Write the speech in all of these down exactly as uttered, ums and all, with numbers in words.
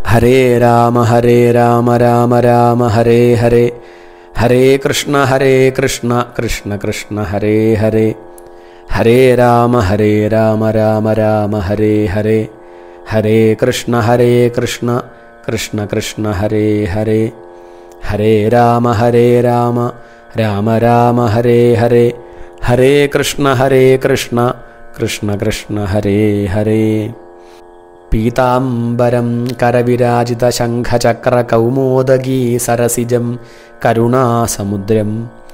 ഹരേ രാമ ഹരേ രാമ രാമ രാമ ഹരേ ഹരേ. ഹരേ കൃഷ്ണ ഹരേ കൃഷ്ണ കൃഷ്ണ കൃഷ്ണ ഹരേ ഹരേ. ഹരേ രാമ ഹരേ രാമ രാമ രാമ ഹരേ ഹരേ. ഹരേ കൃഷ്ണ ഹരേ കൃഷ്ണ കൃഷ്ണ കൃഷ്ണ ഹരേ ഹരേ. ഹരേ രാമ ഹരേ രാമ രാമ രാമ ഹരേ ഹരേ. ഹരേ കൃഷ്ണ ഹരേ കൃഷ്ണ കൃഷ്ണ കൃഷ്ണ ഹരേ ഹരേ. പീതാംബരം കരവിരാജിത ശംഖചക്ര കൗമോദഗീ സരസിജം കരുണാസമുദ്രം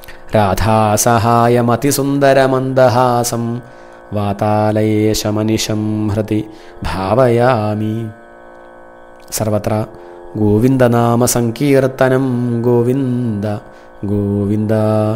രാധാസഹായമതിസുന്ദരമന്ദഹാസം വാതാലയേശമനിശം ഹൃദി ഭാവയാമി. സർവത്ര ഗോവിന്ദനാമ സങ്കീർത്തനം ഗോവിന്ദ ഗോവിന്ദ.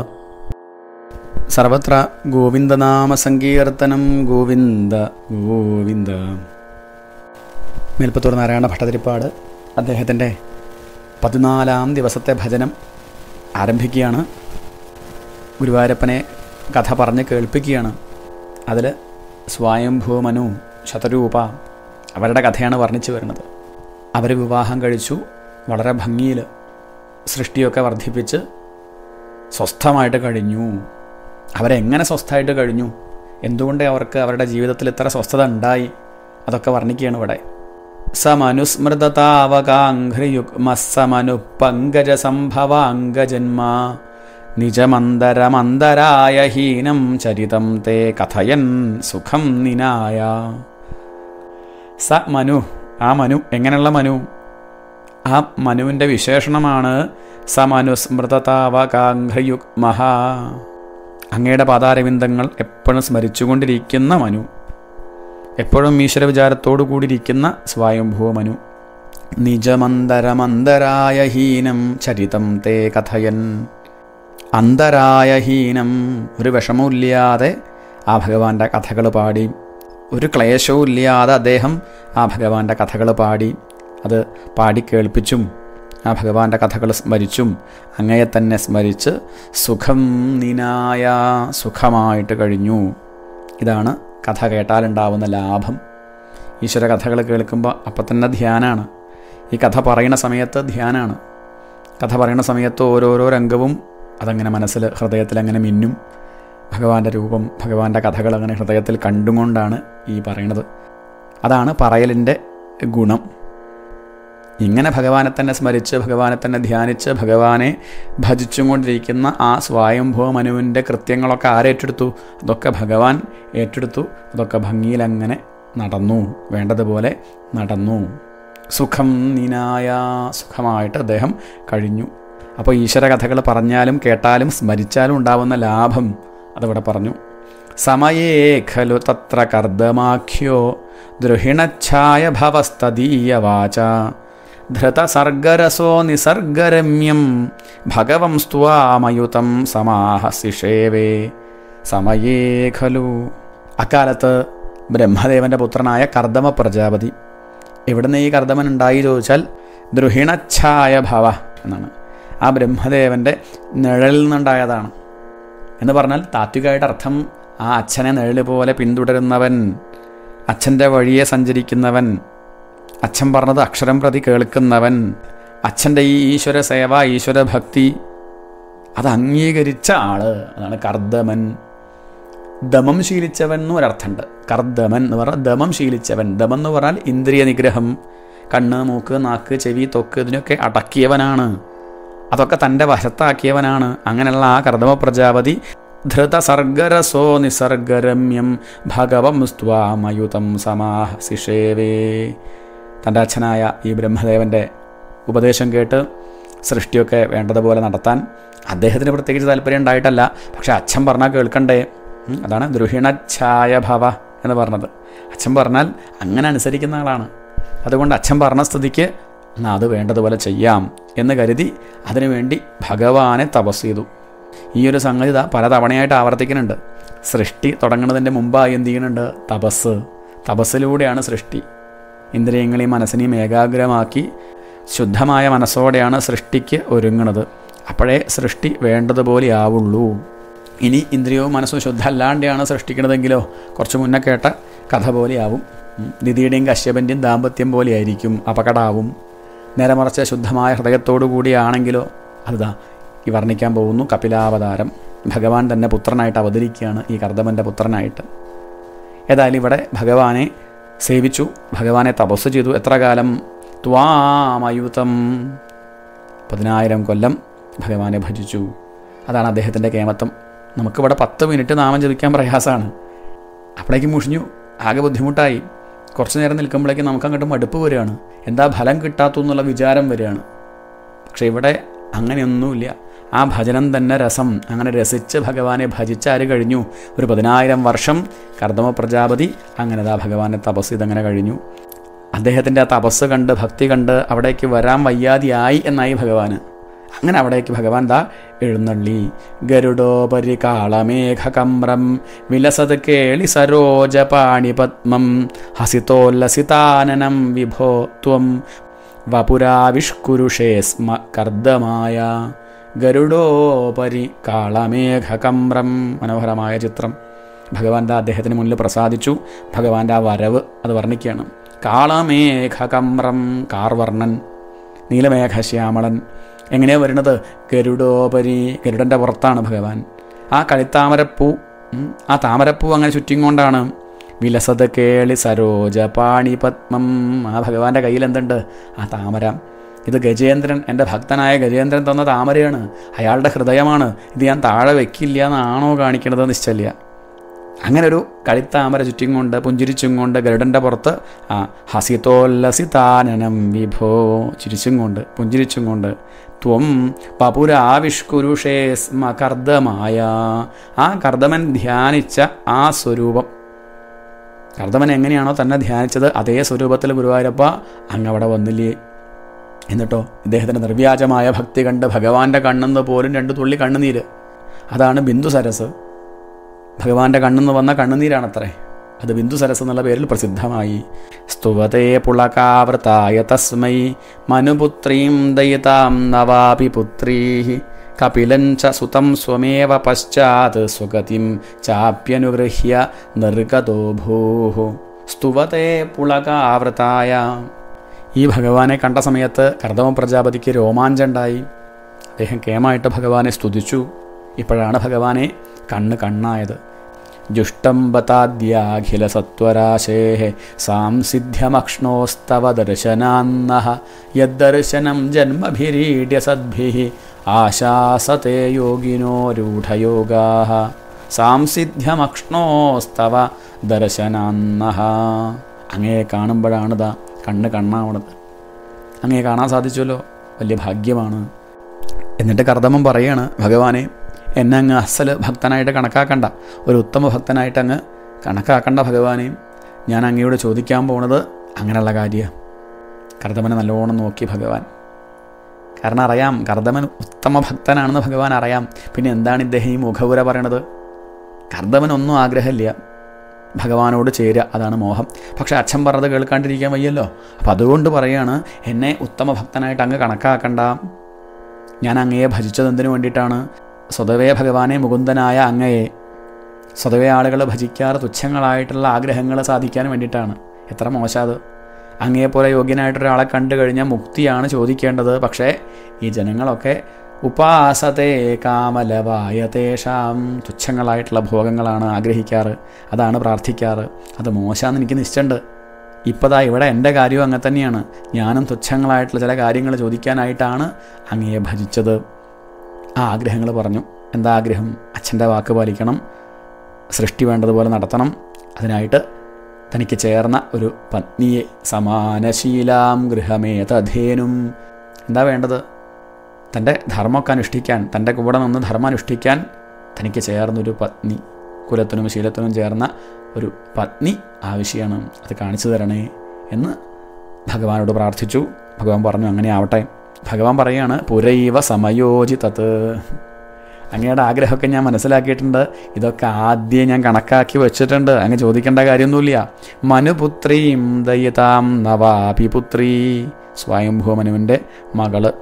സർവത്ര ഗോവിന്ദനാമ സങ്കീർത്തനം ഗോവിന്ദ ഗോവിന്ദ. മേൽപ്പത്തൂർ നാരായണ ഭട്ടതിരിപ്പാട് അദ്ദേഹത്തിൻ്റെ പതിനാലാം ദിവസത്തെ ഭജനം ആരംഭിക്കുകയാണ്. ഗുരുവായൂരപ്പനെ കഥ പറഞ്ഞ് കേൾപ്പിക്കുകയാണ്. അതിൽ സ്വയംഭൂ മനു ശതരൂപ അവരുടെ കഥയാണ് വർണ്ണിച്ചു വരുന്നത്. അവർ വിവാഹം കഴിച്ചു, വളരെ ഭംഗിയിൽ സൃഷ്ടിയൊക്കെ വർദ്ധിപ്പിച്ച് സ്വസ്ഥമായിട്ട് കഴിഞ്ഞു. അവരെങ്ങനെ സ്വസ്ഥമായിട്ട് കഴിഞ്ഞു, എന്തുകൊണ്ട് അവർക്ക് അവരുടെ ജീവിതത്തിൽ ഇത്ര സ്വസ്ഥത ഉണ്ടായി, അതൊക്കെ വർണ്ണിക്കുകയാണ് ഇവിടെ. സമനുസ്മൃതതാവകാഘ്രിയുഗ്മസ്സമനു പങ്കജ സംഭവാംഗജന്മ നിജമന്തരമന്തരായ ഹീനം ചരിതം തേ കഥയൻ സുഖം നിനായ. സ മനു, ആ മനു എങ്ങനെയുള്ള മനു? ആ മനുവിൻ്റെ വിശേഷണമാണ് സമനുസ്മൃതതാവകാഘ്രിയുഗ്മഃ, അങ്ങയുടെ പാതാരവിന്ദങ്ങൾ എപ്പോഴും സ്മരിച്ചുകൊണ്ടിരിക്കുന്ന മനു, എപ്പോഴും ഈശ്വര വിചാരത്തോടു കൂടിയിരിക്കുന്ന സ്വയംഭൂ മനു. നിജമന്തരമന്തരായ ഹീനം ചരിതം തേ കഥയൻ. അന്തരായ ഹീനം, ഒരു വിഷമമില്ലാതെ ആ ഭഗവാന്റെ കഥകൾ പാടി, ഒരു ക്ലേശവും ഇല്ലാതെ അദ്ദേഹം ആ ഭഗവാന്റെ കഥകൾ പാടി, അത് പാടി കേൾപ്പിച്ചും ആ ഭഗവാന്റെ കഥകൾ സ്മരിച്ചും അങ്ങയെ തന്നെ സ്മരിച്ച് സുഖം നിനായ, സുഖമായിട്ട് കഴിഞ്ഞു. ഇതാണ് കഥ കേട്ടാലുണ്ടാവുന്ന ലാഭം. ഈശ്വര കഥകൾ കേൾക്കുമ്പോൾ അപ്പം തന്നെ ധ്യാനാണ്. ഈ കഥ പറയുന്ന സമയത്ത് ധ്യാനാണ്. കഥ പറയുന്ന സമയത്ത് ഓരോരോ രംഗവും അതങ്ങനെ മനസ്സിൽ ഹൃദയത്തിൽ അങ്ങനെ മിന്നും. ഭഗവാന്റെ രൂപം, ഭഗവാന്റെ കഥകൾ അങ്ങനെ ഹൃദയത്തിൽ കണ്ടുകൊണ്ടാണ് ഈ പറയണത്. അതാണ് പറയലിൻ്റെ ഗുണം. ഇങ്ങനെ ഭഗവാനെ തന്നെ സ്മരിച്ച് ഭഗവാനെ തന്നെ ധ്യാനിച്ച് ഭഗവാനെ ഭജിച്ചും കൊണ്ടിരിക്കുന്ന ആ സ്വയംഭൂ മനുവിൻ്റെ കൃത്യങ്ങളൊക്കെ ആരേറ്റെടുത്തു? അതൊക്കെ ഭഗവാൻ ഏറ്റെടുത്തു. അതൊക്കെ ഭംഗിയിലങ്ങനെ നടന്നു, വേണ്ടതുപോലെ നടന്നു. സുഖം നിനായ, സുഖമായിട്ട് അദ്ദേഹം കഴിഞ്ഞു. അപ്പോൾ ഈശ്വര കഥകൾ പറഞ്ഞാലും കേട്ടാലും സ്മരിച്ചാലും ഉണ്ടാവുന്ന ലാഭം അതിവിടെ പറഞ്ഞു. സമയേ ഖലു തത്ര കർദ്ദമാഖ്യോ ദ്രുഹിണച്ഛായ ഭവസ്തദീയ വാച ധൃതസർഗരസോ നിസർഗരമ്യം ഭഗവം സ്ത്വാമയുതം സമാഹസിഷേവേ. സമയേ ഖലു, അക്കാലത്ത് ബ്രഹ്മദേവൻ്റെ പുത്രനായ കർദമ പ്രജാപതി. എവിടുന്ന് ഈ കർദമൻ ഉണ്ടായി ചോദിച്ചാൽ ദ്രുഹിണച്ഛായ ഭവ എന്നാണ്. ആ ബ്രഹ്മദേവൻ്റെ നിഴലിൽ നിന്നുണ്ടായതാണ് എന്ന് പറഞ്ഞാൽ താത്വികമായിട്ട് അർത്ഥം ആ അച്ഛനെ നിഴൽ പോലെ പിന്തുടരുന്നവൻ, അച്ഛൻ്റെ വഴിയെ സഞ്ചരിക്കുന്നവൻ, അച്ഛൻ പറഞ്ഞത് അക്ഷരം പ്രതി കേൾക്കുന്നവൻ, അച്ഛൻ്റെ ഈ ഈശ്വര സേവ, ഈശ്വര ഭക്തി അത് അംഗീകരിച്ച ആള്, അതാണ് കർദമൻ. ദമം ശീലിച്ചവൻ എന്ന് ഒരർത്ഥമുണ്ട്. കർദമൻ എന്ന് പറഞ്ഞാൽ ദമം ശീലിച്ചവൻ. ദമം എന്ന് പറഞ്ഞാൽ ഇന്ദ്രിയ നിഗ്രഹം, കണ്ണ്, മൂക്ക്, നാക്ക്, ചെവി, ത്വക്ക് ഇതിനൊക്കെ അടക്കിയവനാണ്. അതൊക്കെ തൻ്റെ വശത്താക്കിയവനാണ്. അങ്ങനെയുള്ള ആ കർദമ പ്രജാപതി ധൃതസർഗരസോ നിസർഗരമ്യം ഭഗവം സ്ത്വാമയുതം സമാഹസിഷേവേ. തൻ്റെ അച്ഛനായ ഈ ബ്രഹ്മദേവൻ്റെ ഉപദേശം കേട്ട് സൃഷ്ടിയൊക്കെ വേണ്ടതുപോലെ നടത്താൻ അദ്ദേഹത്തിന് പ്രത്യേകിച്ച് താല്പര്യം ഉണ്ടായിട്ടല്ല, പക്ഷെ അച്ഛൻ പറഞ്ഞാൽ കേൾക്കണ്ടേ. അതാണ് ദ്രുഹിണച്ഛായ ഭവ എന്ന് പറഞ്ഞത്. അച്ഛൻ പറഞ്ഞാൽ അങ്ങനെ അനുസരിക്കുന്ന ആളാണ്. അതുകൊണ്ട് അച്ഛൻ പറഞ്ഞ സ്ഥിതിക്ക് എന്നാൽ അത് വേണ്ടതുപോലെ ചെയ്യാം എന്ന് കരുതി അതിനുവേണ്ടി ഭഗവാനെ തപസ് ചെയ്തു. ഈ ഒരു സംഗതി പല തവണയായിട്ട് ആവർത്തിക്കുന്നുണ്ട്. സൃഷ്ടി തുടങ്ങുന്നതിൻ്റെ മുമ്പായി എന്ത് ചെയ്യുന്നുണ്ട്? തപസ്. തപസ്സിലൂടെയാണ് സൃഷ്ടി. ഇന്ദ്രിയങ്ങളെയും മനസ്സിനെയും ഏകാഗ്രമാക്കി ശുദ്ധമായ മനസ്സോടെയാണ് സൃഷ്ടിക്ക് ഒരുങ്ങുന്നത്. അപ്പോഴേ സൃഷ്ടി വേണ്ടതുപോലെ ആവുള്ളൂ. ഇനി ഇന്ദ്രിയവും മനസ്സും ശുദ്ധമല്ലാണ്ടാണ് സൃഷ്ടിക്കുന്നതെങ്കിലോ കുറച്ച് മുന്നേ കേട്ട കഥ പോലെയാവും. ദിതിയുടെയും കശ്യപൻ്റെയും ദാമ്പത്യം പോലെയായിരിക്കും, അപകടമാവും. നേരെ മറിച്ച് ശുദ്ധമായ ഹൃദയത്തോടു കൂടിയാണെങ്കിലോ അതുതാ ഈ വർണ്ണിക്കാൻ പോകുന്നു കപിലാവതാരം. ഭഗവാൻ തന്നെ പുത്രനായിട്ട് അവതരിക്കുകയാണ്, ഈ കർദമൻ്റെ പുത്രനായിട്ട്. ഏതായാലും ഇവിടെ ഭഗവാനെ സേവിച്ചു, ഭഗവാനെ തപസ് ചെയ്തു. എത്ര കാലം? ത്വാമയുതം, പതിനായിരം കൊല്ലം ഭഗവാനെ ഭജിച്ചു. അതാണ് അദ്ദേഹത്തിൻ്റെ കേമത്വം. നമുക്കിവിടെ പത്ത് മിനിറ്റ് നാമം ജപിക്കാൻ പ്രയാസമാണ്. അപ്പോഴേക്കും മുഷിഞ്ഞു, ആകെ ബുദ്ധിമുട്ടായി. കുറച്ച് നേരം നിൽക്കുമ്പോഴേക്കും നമുക്കങ്ങോട്ട് മടുപ്പ് വരികയാണ്, എന്താ ഫലം കിട്ടാത്തു എന്നുള്ള വിചാരം വരികയാണ്. പക്ഷെ ഇവിടെ അങ്ങനെയൊന്നുമില്ല. ആ ഭജനം തന്നെ രസം. അങ്ങനെ രസിച്ച് ഭഗവാനെ ഭജിച്ചാര് കഴിഞ്ഞു. ഒരു പതിനായിരം വർഷം കർദമ പ്രജാപതി അങ്ങനെ ദാ ഭഗവാനെ തപസ് ഇതങ്ങനെ കഴിഞ്ഞു. അദ്ദേഹത്തിൻ്റെ ആ തപസ് കണ്ട് ഭക്തി കണ്ട് അവിടേക്ക് വരാൻ വയ്യാതെയായി എന്നായി ഭഗവാന്. അങ്ങനെ അവിടേക്ക് ഭഗവാൻ ദാ എഴുന്നള്ളി. ഗരുഡോപരി കാളമേഘകമ്രം വിലസത് കേളി സരോജ പാണിപത്മം ഹസിതോല്ലസിതാനനം വിഭോ ത്വം വപുരാവിഷ്കുരുഷേ സ്മ കർദമായ. ഗരുഡോപരി കാളമേഘകമ്രം, മനോഹരമായ ചിത്രം. ഭഗവാൻ ദാ അദ്ദേഹത്തിന് മുന്നിൽ പ്രസാദിച്ചു. ഭഗവാന്റെ ആ വരവ് അത് വർണ്ണിക്കുകയാണ്. കാളമേഘകമ്രം, കാർവർണ്ണൻ, നീലമേഘശ്യാമളൻ. എങ്ങനെയാണ് വരുന്നത്? ഗരുഡോപരി, ഗരുഡൻ്റെ പുറത്താണ് ഭഗവാൻ. ആ കളിത്താമരപ്പൂ, ആ താമരപ്പൂ അങ്ങനെ ചുറ്റിയും കൊണ്ടാണ്. വിലസത് കേളി സരോജ പാണിപത്മം, ആ ഭഗവാന്റെ കയ്യിൽ എന്തുണ്ട്? ആ താമര. ഇത് ഗജേന്ദ്രൻ, എൻ്റെ ഭക്തനായ ഗജേന്ദ്രൻ തന്ന താമരയാണ്, അയാളുടെ ഹൃദയമാണ്. ഇത് ഞാൻ താഴെ വെക്കില്ല എന്നാണോ കാണിക്കണത്? നിശ്ചല്യ. അങ്ങനെ ഒരു കളിത്താമര ചുറ്റും കൊണ്ട് പുഞ്ചിരിച്ചും കൊണ്ട് ഗരുഡൻ്റെ പുറത്ത് ആ ഹസിതോല്ലസിതാനനം വിഭോ, ചിരിച്ചും കൊണ്ട് പുഞ്ചിരിച്ചും കൊണ്ട്. ത്വം പപുരാവിഷ്കുരുഷേ സ്മ കർദമായ, ആ കർദമൻ ധ്യാനിച്ച ആ സ്വരൂപം, കർദമൻ എങ്ങനെയാണോ തന്നെ ധ്യാനിച്ചത് അതേ സ്വരൂപത്തിൽ ഗുരുവായൂരപ്പ അങ്ങവിടെ വന്നില്ലേ. എന്നിട്ടോ ഇദ്ദേഹത്തിൻ്റെ നിർവ്യാജമായ ഭക്തി കണ്ട് ഭഗവാന്റെ കണ്ണെന്ന് പോലും രണ്ട് തുള്ളി കണ്ണുനീര്. അതാണ് ബിന്ദു സരസ്. ഭഗവാന്റെ കണ്ണെന്ന് വന്ന കണ്ണുനീരാണത്രേ. അത് ബിന്ദു സരസ് എന്നുള്ള പേരിൽ പ്രസിദ്ധമായി. സ്തുവതേ പുളകാവൃതായ തസ്മൈ മനുപുത്രീം ദയിതാം നവാപി പുത്രീ കപിലം ച സുതം സ്വമേവ പശ്ചാത് സ്വഗതിം ചാപ്യനുഗൃഹ്യ നിർഗതോ ഭൂഃ. സ്തുവതേ പുളകാവൃതായ. ഈ ഭഗവാനെ കണ്ട സമയത്ത് കർദമ പ്രജാപതിക്ക് രോമാഞ്ചമുണ്ടായി. അദ്ദേഹം കേമായിട്ട് ഭഗവാനെ സ്തുതിച്ചു. ഇപ്പോഴാണ് ഭഗവാനെ കണ്ണ് കണ്ണായത്. ജുഷ്ടം ബതാദ്യാഖില സത്വരാശേ സാംസിദ്ധ്യമക്ഷ്ണോസ്തവ ദർശനാന്നഃ യദ്ദർശനം ജന്മഭിരീഡ്യ സദ്ഭിഃ ആശാസത്തെ യോഗിനോ രൂഢയോഗാഃ. സാംസിദ്ധ്യമക്ഷ്ണോസ്തവ ദർശനാന്നഃ. അങ്ങേ കാണുമ്പോഴാണിതാ കണ്ണ് കണ്ണാവണത്. അങ്ങേ കാണാൻ സാധിച്ചല്ലോ, വലിയ ഭാഗ്യമാണ്. എന്നിട്ട് കർദമൻ പറയാണ്, ഭഗവാനെ എന്നെ അങ്ങ് അസൽ ഭക്തനായിട്ട് കണക്കാക്കണ്ട, ഒരു ഉത്തമ ഭക്തനായിട്ട് അങ്ങ് കണക്കാക്കണ്ട ഭഗവാനെ. ഞാൻ അങ്ങയോട് ചോദിക്കാൻ പോണത് അങ്ങനെയുള്ള കാര്യമാണ്. കർദമനെ നല്ലോണം നോക്കി ഭഗവാൻ. കാരണം അറിയാം കർദമൻ ഉത്തമ ഭക്തനാണെന്ന് ഭഗവാൻ അറിയാം. പിന്നെ എന്താണ് ഇദ്ദേഹം ഈ മുഖവുര പറയണത്? കർദമനൊന്നും ആഗ്രഹമില്ല, ഭഗവാനോട് ചേരുക, അതാണ് മോഹം. പക്ഷെ അച്ഛൻ പറഞ്ഞത് കേൾക്കാണ്ടിരിക്കാൻ വയ്യല്ലോ. അപ്പം അതുകൊണ്ട് പറയാണ്, എന്നെ ഉത്തമ ഭക്തനായിട്ട് അങ്ങ് കണക്കാക്കണ്ട. ഞാൻ അങ്ങയെ ഭജിച്ചത് എന്തിനു വേണ്ടിയിട്ടാണ്? സ്വതവേ ഭഗവാനെ മുകുന്ദനായ അങ്ങയെ സ്വതവേ ആളുകൾ ഭജിക്കാറ് തുച്ഛങ്ങളായിട്ടുള്ള ആഗ്രഹങ്ങൾ സാധിക്കാൻ വേണ്ടിയിട്ടാണ്. എത്ര മോശാത്! അങ്ങയെപ്പോലെ യോഗ്യനായിട്ടൊരാളെ കണ്ടു കഴിഞ്ഞാൽ മുക്തിയാണ് ചോദിക്കേണ്ടത്. പക്ഷേ ഈ ജനങ്ങളൊക്കെ ഉപാസതേ കാമലവായതേഷാം, തുച്ഛങ്ങളായിട്ടുള്ള ഭോഗങ്ങളാണ് ആഗ്രഹിക്കാറ്, അതാണ് പ്രാർത്ഥിക്കാറ്. അത് മോശമാണെന്ന് എനിക്ക് നിശ്ചയുണ്ട്. ഇപ്പതാ ഇവിടെ എൻ്റെ കാര്യവും അങ്ങനെ തന്നെയാണ്. ഞാനും തുച്ഛങ്ങളായിട്ടുള്ള ചില കാര്യങ്ങൾ ചോദിക്കാനായിട്ടാണ് അങ്ങയെ ഭജിച്ചത്. ആ ആഗ്രഹങ്ങൾ പറഞ്ഞു. എന്താ ആഗ്രഹം? അച്ഛൻ്റെ വാക്ക് പാലിക്കണം, സൃഷ്ടി വേണ്ടതുപോലെ നടത്തണം, അതിനായിട്ട് തനിക്ക് ചേർന്ന ഒരു പത്നിയെ, സമാനശീലാം ഗൃഹമേതധേനും. എന്താ വേണ്ടത്? തൻ്റെ ധർമ്മമൊക്കെ അനുഷ്ഠിക്കാൻ, തൻ്റെ കൂടെ നിന്ന് ധർമ്മം അനുഷ്ഠിക്കാൻ തനിക്ക് ചേർന്നൊരു പത്നി, കുലത്തിനും ശീലത്തിനും ചേർന്ന ഒരു പത്നി ആവശ്യമാണ്. അത് കാണിച്ചു തരണേ എന്ന് ഭഗവാനോട് പ്രാർത്ഥിച്ചു. ഭഗവാൻ പറഞ്ഞു അങ്ങനെ ആവട്ടെ. ഭഗവാൻ പറയുകയാണ്, പുരൈവ സമയോജിതത്. അങ്ങയുടെ ആഗ്രഹമൊക്കെ ഞാൻ മനസ്സിലാക്കിയിട്ടുണ്ട്, ഇതൊക്കെ ആദ്യം ഞാൻ കണക്കാക്കി വെച്ചിട്ടുണ്ട്, അങ്ങ് ചോദിക്കേണ്ട കാര്യമൊന്നുമില്ല. മനുപുത്രീം ദയിതാം നവാപി പുത്രീ, സ്വയംഭൂമനുവിൻ്റെ മകള്.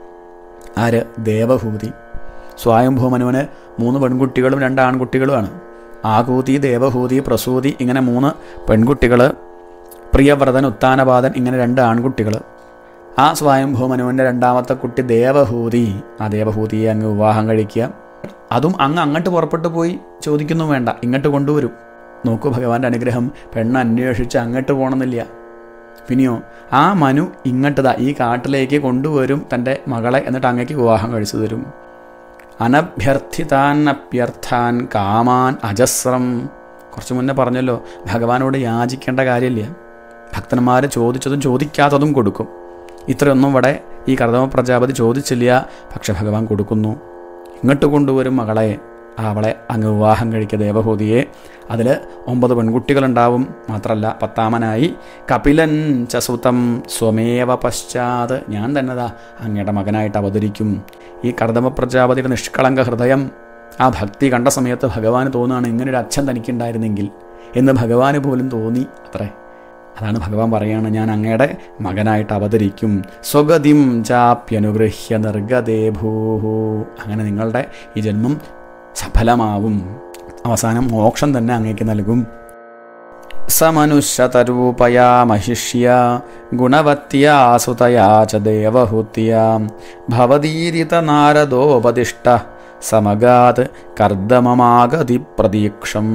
ആര്? ദേവഹൂതി. സ്വയംഭൂമനുവിന് മൂന്ന് പെൺകുട്ടികളും രണ്ട് ആൺകുട്ടികളുമാണ്. ആകൂതി, ദേവഹൂതി, പ്രസൂതി, ഇങ്ങനെ മൂന്ന് പെൺകുട്ടികൾ. പ്രിയവ്രതൻ, ഉത്താനപാദൻ, ഇങ്ങനെ രണ്ട് ആൺകുട്ടികൾ. ആ സ്വയംഭൂ മനുവിൻ്റെ രണ്ടാമത്തെ കുട്ടി ദേവഹൂതി. ആ ദേവഹൂതിയെ അങ്ങ് വിവാഹം കഴിക്കുക. അതും അങ്ങ് അങ്ങോട്ട് പുറപ്പെട്ടു പോയി ചോദിക്കുന്നു വേണ്ട, ഇങ്ങോട്ട് കൊണ്ടുവരും. നോക്കൂ ഭഗവാന്റെ അനുഗ്രഹം. പെണ്ണ് അന്വേഷിച്ച് അങ്ങോട്ട് പോകണമെന്നില്ല. പിന്നെയോ ആ മനു ഇങ്ങോട്ടതാ ഈ കാട്ടിലേക്ക് കൊണ്ടുവരും തൻ്റെ മകളെ. എന്നിട്ട് അങ്ങേക്ക് വിവാഹം കഴിച്ചു തരും. അനഭ്യർത്ഥിതാൻ അഭ്യർത്ഥാൻ കാമാൻ അജസ്രം. കുറച്ച് മുന്നേ പറഞ്ഞല്ലോ, ഭഗവാനോട് യാചിക്കേണ്ട കാര്യമില്ല. ഭക്തന്മാർ ചോദിച്ചതും ചോദിക്കാത്തതും കൊടുക്കും. ഇത്രയൊന്നും ഇവിടെ ഈ കർദമ പ്രജാപതി ചോദിച്ചില്ല, പക്ഷെ ഭഗവാൻ കൊടുക്കുന്നു. ഇങ്ങോട്ട് കൊണ്ടുവരും മകളെ. അവളെ അങ്ങ് വിവാഹം കഴിക്കുക ദേവഹൂതിയെ. അതിൽ ഒമ്പത് പെൺകുട്ടികളുണ്ടാവും. മാത്രമല്ല പത്താമനായി കപിലൻ ചസുതം സ്വമേവ പശ്ചാത്. ഞാൻ തന്നെതാ അങ്ങയുടെ മകനായിട്ട് അവതരിക്കും. ഈ കർദമ പ്രജാപതിയുടെ നിഷ്കളങ്ക ഹൃദയം, ആ ഭക്തി കണ്ട സമയത്ത് ഭഗവാന് തോന്നുകയാണ് ഇങ്ങനൊരു അച്ഛൻ തനിക്കുണ്ടായിരുന്നെങ്കിൽ എന്ന് ഭഗവാന് പോലും തോന്നി അത്രേ. അതാണ് ഭഗവാൻ പറയുകയാണ്, ഞാൻ അങ്ങയുടെ മകനായിട്ട് അവതരിക്കും. സ്വഗതിം ചാപ്യനുഗൃഹ്യ നിർഗതേ ഭൂഹു. അങ്ങനെ നിങ്ങളുടെ ഈ ജന്മം സഫലമാവും. അവസാനം മോക്ഷം തന്നെ അങ്ങേക്ക് നൽകും. സമനുഷ്യതരൂപയാ മഹിഷ്യ ഗുണവത്യാ സുതയാ ച ദേവഹൂത്യാ ഭവതീരിത നാരദോപദിഷ്ട സമഗാത് കർദമമാഗതി പ്രതീക്ഷം.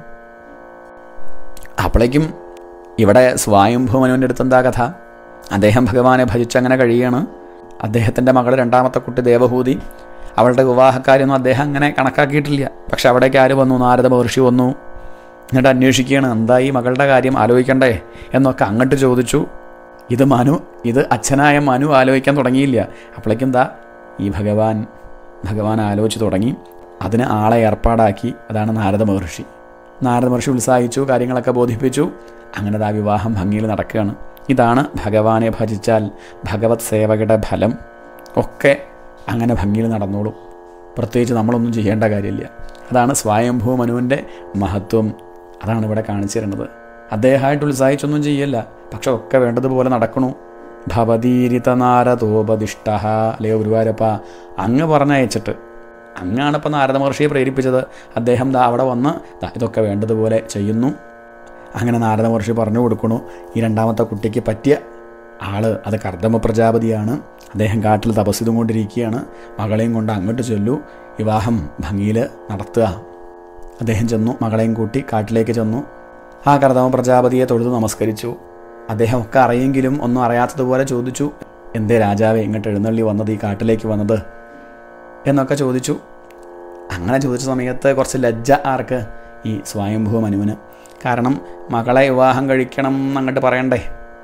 അപ്പോഴേക്കും ഇവിടെ സ്വയംഭൂമനുവിൻ്റെ അടുത്ത് എന്താ കഥ? അദ്ദേഹം ഭഗവാനെ ഭജിച്ചങ്ങനെ കഴിയാണ്. അദ്ദേഹത്തിൻ്റെ മകൾ രണ്ടാമത്തെ കുട്ടി ദേവഹൂതി. അവളുടെ വിവാഹക്കാര്യമൊന്നും അദ്ദേഹം അങ്ങനെ കണക്കാക്കിയിട്ടില്ല. പക്ഷെ അവിടേക്ക് ആര് വന്നു? നാരദ മഹർഷി വന്നു. എന്നിട്ട് അന്വേഷിക്കുകയാണ്, എന്തായി മകളുടെ കാര്യം ആലോചിക്കണ്ടേ എന്നൊക്കെ അങ്ങോട്ട് ചോദിച്ചു. ഇത് മനു ഇത് അച്ഛനായ മനു ആലോചിക്കാൻ തുടങ്ങിയില്ല. അപ്പോഴേക്കും എന്താ ഈ ഭഗവാൻ ഭഗവാൻ ആലോചിച്ച് തുടങ്ങി. അതിന് ആളെ ഏർപ്പാടാക്കി. അതാണ് നാരദ മഹർഷി. നാരദ മഹർഷി ഉത്സാഹിച്ചു, കാര്യങ്ങളൊക്കെ ബോധിപ്പിച്ചു. അങ്ങനെ ആ വിവാഹം ഭംഗിയിൽ നടക്കുകയാണ്. ഇതാണ് ഭഗവാനെ ഭജിച്ചാൽ ഭഗവത് സേവകയുടെ ഫലം. ഒക്കെ അങ്ങനെ ഭംഗിയിൽ നടന്നോളും. പ്രത്യേകിച്ച് നമ്മളൊന്നും ചെയ്യേണ്ട കാര്യമില്ല. അതാണ് സ്വയംഭൂ മനുവിൻ്റെ മഹത്വം. അതാണ് ഇവിടെ കാണിച്ചു തരുന്നത്. അദ്ദേഹമായിട്ട് ഉത്സാഹിച്ചൊന്നും ചെയ്യല്ല, പക്ഷെ ഒക്കെ വേണ്ടതുപോലെ നടക്കണു. ഭവതീരിത നാരദോപദിഷ്ട. അല്ലയോ ഗുരുവായൂരപ്പ, അങ്ങ് പറഞ്ഞയച്ചിട്ട് അങ്ങാണിപ്പോൾ നാരദ മഹർഷിയെ പ്രേരിപ്പിച്ചത്. അദ്ദേഹം ദാ അവിടെ വന്ന് ഇതൊക്കെ വേണ്ടതുപോലെ ചെയ്യുന്നു. അങ്ങനെ നാരദ മഹർഷി പറഞ്ഞു കൊടുക്കണു, ഈ രണ്ടാമത്തെ കുട്ടിക്ക് പറ്റിയ ആള് അത് കർദമ പ്രജാപതിയാണ്. അദ്ദേഹം കാട്ടിൽ തപസ് ചെയ്തുകൊണ്ടിരിക്കുകയാണ്. മകളെയും കൊണ്ട് അങ്ങോട്ട് ചെല്ലു, വിവാഹം ഭംഗിയിൽ നടത്തുക. അദ്ദേഹം ചെന്നു, മകളെയും കൂട്ടി കാട്ടിലേക്ക് ചെന്നു. ആ കർദമ പ്രജാപതിയെ തൊഴുതു നമസ്കരിച്ചു. അദ്ദേഹം ഒക്കെ അറിയെങ്കിലും ഒന്നും അറിയാത്തതുപോലെ ചോദിച്ചു, എന്തേ രാജാവേ ഇങ്ങോട്ട് എഴുന്നള്ളി വന്നത്, ഈ കാട്ടിലേക്ക് വന്നത് എന്നൊക്കെ ചോദിച്ചു. അങ്ങനെ ചോദിച്ച സമയത്ത് കുറച്ച് ലജ്ജ ആർക്ക്? ഈ സ്വയംഭൂ മനുവിന്. കാരണം മകളെ വിവാഹം കഴിക്കണം എന്നങ്ങോട്ട് പറയണ്ടേ,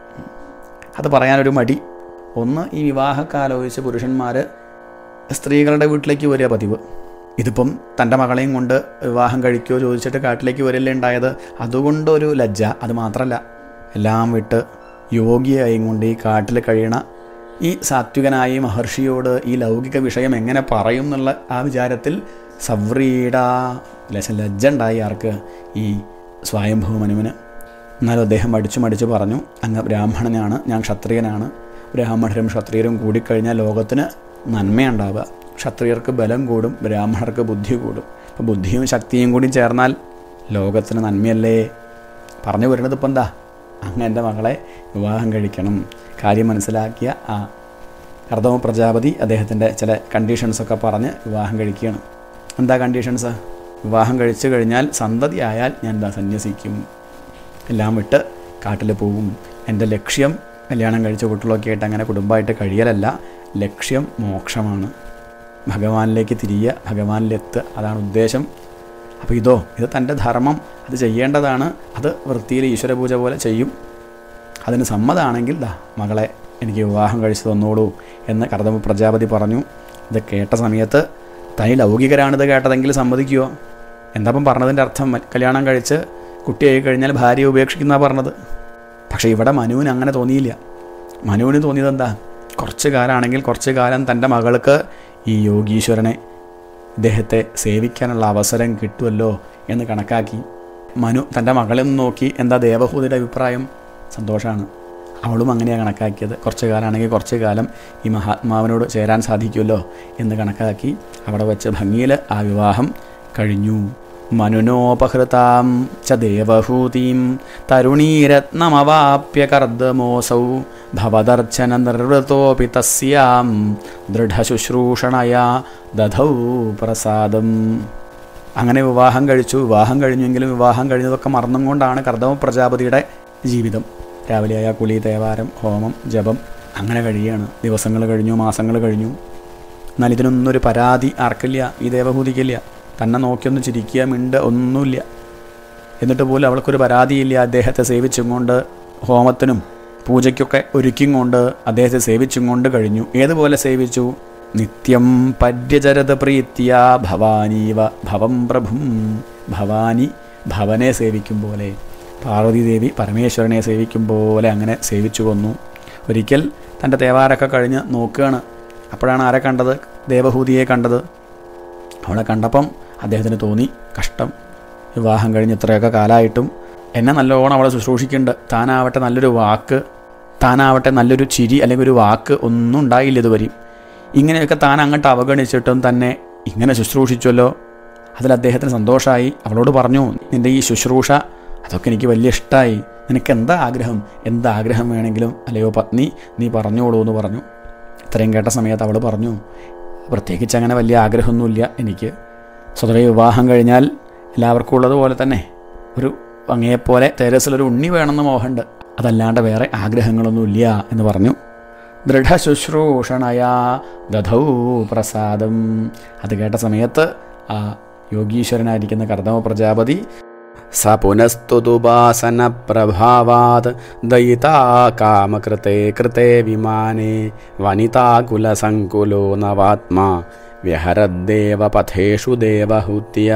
അത് പറയാനൊരു മടി. ഒന്ന്, ഈ വിവാഹക്കാലോചിച്ച് പുരുഷന്മാർ സ്ത്രീകളുടെ വീട്ടിലേക്ക് വരിക പതിവ്. ഇതിപ്പം തൻ്റെ മകളെയും കൊണ്ട് വിവാഹം കഴിക്കുമോ ചോദിച്ചിട്ട് കാട്ടിലേക്ക് വരില്ലേ ഉണ്ടായത്. അതുകൊണ്ടൊരു ലജ്ജ. അത് മാത്രമല്ല, എല്ലാം വിട്ട് യോഗിയായും കൊണ്ട് ഈ കാട്ടിൽ കഴിയണ ഈ സാത്വികനായ മഹർഷിയോട് ഈ ലൗകിക വിഷയം എങ്ങനെ പറയും എന്നുള്ള ആ വിചാരത്തിൽ സവ്രീഡ ലേശം ലജ്ജ ഉണ്ടായി ആർക്ക്? ഈ സ്വയംഭൂ മനുവിന്. എന്നാലും അദ്ദേഹം മടിച്ചു മടിച്ചു പറഞ്ഞു, അങ്ങ് ബ്രാഹ്മണനാണ്, ഞാൻ ക്ഷത്രിയനാണ്. ബ്രാഹ്മണരും ക്ഷത്രിയരും കൂടിക്കഴിഞ്ഞാൽ ലോകത്തിന് നന്മയുണ്ടാവുക. ക്ഷത്രിയർക്ക് ബലം കൂടും, ബ്രാഹ്മണർക്ക് ബുദ്ധി കൂടും. അപ്പോൾ ബുദ്ധിയും ശക്തിയും കൂടി ചേർന്നാൽ ലോകത്തിന് നന്മയല്ലേ. പറഞ്ഞു വരുന്നത് ഇപ്പം എന്താ? അങ്ങ് എൻ്റെ മകളെ വിവാഹം കഴിക്കണം. കാര്യം മനസ്സിലാക്കിയ ആ കർദമ പ്രജാപതി അദ്ദേഹത്തിൻ്റെ ചില കണ്ടീഷൻസൊക്കെ പറഞ്ഞ് വിവാഹം കഴിക്കുകയാണ്. എന്താ കണ്ടീഷൻസ്? വിവാഹം കഴിച്ചു കഴിഞ്ഞാൽ സന്തതി ആയാൽ ഞാൻ എന്താ സന്യസിക്കും, എല്ലാം വിട്ട് കാട്ടിൽ പോവും. എൻ്റെ ലക്ഷ്യം കല്യാണം കഴിച്ച കുട്ടികളൊക്കെ ആയിട്ട് അങ്ങനെ കുടുംബമായിട്ട് കഴിയലല്ല, ലക്ഷ്യം മോക്ഷമാണ്. ഭഗവാനിലേക്ക് തിരിയുക, ഭഗവാനിലെത്തുക, അതാണ് ഉദ്ദേശം. അപ്പോൾ ഇതോ ഇത് തൻ്റെ ധർമ്മം, അത് ചെയ്യേണ്ടതാണ്. അത് വൃത്തിയിൽ ഈശ്വരപൂജ പോലെ ചെയ്യും. അതിന് സമ്മതമാണെങ്കിൽ ദാ മകളെ എനിക്ക് വിവാഹം കഴിച്ചു തന്നോളൂ എന്ന് കർദമ പ്രജാപതി പറഞ്ഞു. ഇത് കേട്ട സമയത്ത് തനി ലൗകികരാണിത് കേട്ടതെങ്കിൽ സമ്മതിക്കുമോ? എന്താപ്പം പറഞ്ഞതിൻ്റെ അർത്ഥം? കല്യാണം കഴിച്ച് കുട്ടിയായി കഴിഞ്ഞാൽ ഭാര്യയെ ഉപേക്ഷിക്കുന്ന പറഞ്ഞത്. പക്ഷേ ഇവിടെ മനുവിന് അങ്ങനെ തോന്നിയില്ല. മനുവിന് തോന്നിയത് എന്താ? കുറച്ച് കാലമാണെങ്കിൽ കുറച്ച് കാലം തൻ്റെ മകൾക്ക് ഈ യോഗീശ്വരനെ, ഇദ്ദേഹത്തെ സേവിക്കാനുള്ള അവസരം കിട്ടുമല്ലോ എന്ന് കണക്കാക്കി മനു തൻ്റെ മകളിൽ നിന്ന് നോക്കി. എന്താ ദേവഹൂതിയുടെ അഭിപ്രായം? സന്തോഷമാണ്. അവളും അങ്ങനെയാണ് കണക്കാക്കിയത്. കുറച്ച് കാലമാണെങ്കിൽ കുറച്ച് കാലം ഈ മഹാത്മാവിനോട് ചേരാൻ സാധിക്കുമല്ലോ എന്ന് കണക്കാക്കി അവിടെ വെച്ച് ഭംഗിയിൽ ആ വിവാഹം കഴിഞ്ഞു. മനുനോപഹൃതാം ച ദേവഹൂതിം തരുണീരത്നമവാപ്യ കർദമോസൗ ഭവദർച്ചന നിർവൃതോപി തസ്യാം ദൃഢശുശ്രൂഷണയാ ദധൗ പ്രസാദം. അങ്ങനെ വിവാഹം കഴിച്ചു. വിവാഹം കഴിഞ്ഞെങ്കിലും വിവാഹം കഴിഞ്ഞതൊക്കെ മറന്നും കൊണ്ടാണ് കർദമ പ്രജാപതിയുടെ ജീവിതം. രാവിലെയായ കുളി, തേവാരം, ഹോമം, ജപം അങ്ങനെ കഴിയുകയാണ്. ദിവസങ്ങൾ കഴിഞ്ഞു, മാസങ്ങൾ കഴിഞ്ഞു. എന്നാൽ ഇതിനൊന്നും ഒരു പരാതി ആർക്കില്ല, ഈ ദേവഹൂതിക്കില്ല. തന്നെ നോക്കിയൊന്ന് ചിരിക്കുക, മിണ്ട് ഒന്നുമില്ല. എന്നിട്ട് പോലും അവൾക്കൊരു പരാതിയില്ല. അദ്ദേഹത്തെ സേവിച്ചും കൊണ്ട്, ഹോമത്തിനും പൂജയ്ക്കൊക്കെ ഒരുക്കും കൊണ്ട് അദ്ദേഹത്തെ സേവിച്ചും കൊണ്ട് കഴിഞ്ഞു. ഏതുപോലെ സേവിച്ചു? നിത്യം പര്യചരത പ്രീത്യ ഭവാനീവ ഭവം പ്രഭും. ഭവാനി ഭവനെ സേവിക്കും പോലെ, പാർവതീദേവി പരമേശ്വരനെ സേവിക്കും പോലെ അങ്ങനെ സേവിച്ചു വന്നു. ഒരിക്കൽ തൻ്റെ തേവാരൊക്കെ കഴിഞ്ഞ് നോക്കുകയാണ്. അപ്പോഴാണ് ആരെ കണ്ടത്? ദേവഹൂതിയെ കണ്ടത്. അവളെ കണ്ടപ്പം അദ്ദേഹത്തിന് തോന്നി, കഷ്ടം, വിവാഹം കഴിഞ്ഞ് ഇത്രയൊക്കെ കാലമായിട്ടും എന്നെ നല്ലോണം അവളെ ശുശ്രൂഷിക്കുന്നുണ്ട്. താനാവട്ടെ നല്ലൊരു വാക്ക്, താനാവട്ടെ നല്ലൊരു ചിരി അല്ലെങ്കിൽ ഒരു വാക്ക് ഒന്നും ഉണ്ടായില്ല ഇതുവരെയും. ഇങ്ങനെയൊക്കെ താൻ അങ്ങോട്ട് അവഗണിച്ചിട്ടും തന്നെ ഇങ്ങനെ ശുശ്രൂഷിച്ചല്ലോ. അതിൽ അദ്ദേഹത്തിന് സന്തോഷമായി. അവളോട് പറഞ്ഞു, നിൻ്റെ ഈ ശുശ്രൂഷ അതൊക്കെ എനിക്ക് വലിയ ഇഷ്ടമായി. നിനക്ക് എന്താ ആഗ്രഹം? എന്താഗ്രഹം വേണമെങ്കിലും അല്ലയോ പത്നി, നീ പറഞ്ഞോളൂ എന്ന് പറഞ്ഞു. ഇത്രയും കേട്ട സമയത്ത് അവൾ പറഞ്ഞു, പ്രത്യേകിച്ച് അങ്ങനെ വലിയ ആഗ്രഹമൊന്നുമില്ല എനിക്ക്. സ്വതവേ വിവാഹം കഴിഞ്ഞാൽ എല്ലാവർക്കും ഉള്ളതുപോലെ തന്നെ ഒരു അങ്ങയെപ്പോലെ തേരസിലൊരു ഉണ്ണി വേണമെന്ന് മോഹമുണ്ട്. അതല്ലാണ്ട് വേറെ ആഗ്രഹങ്ങളൊന്നുമില്ല എന്ന് പറഞ്ഞു. ദൃഢശുശ്രൂഷണയാ ദധൗ പ്രസാദം. അത് കേട്ട സമയത്ത് ആ യോഗീശ്വരനായിരിക്കുന്ന കർദമ പ്രജാപതി സ പുനസ്തുതുപാസന പ്രഭാവാത് ദയിതാ കാമകൃതേ കൃതേ വിമാനേ വനിതാകുലസങ്കുലോ നവാത്മാ വ്യഹരദ്ദേവ പഥേഷു ദേവഹൂത്യ.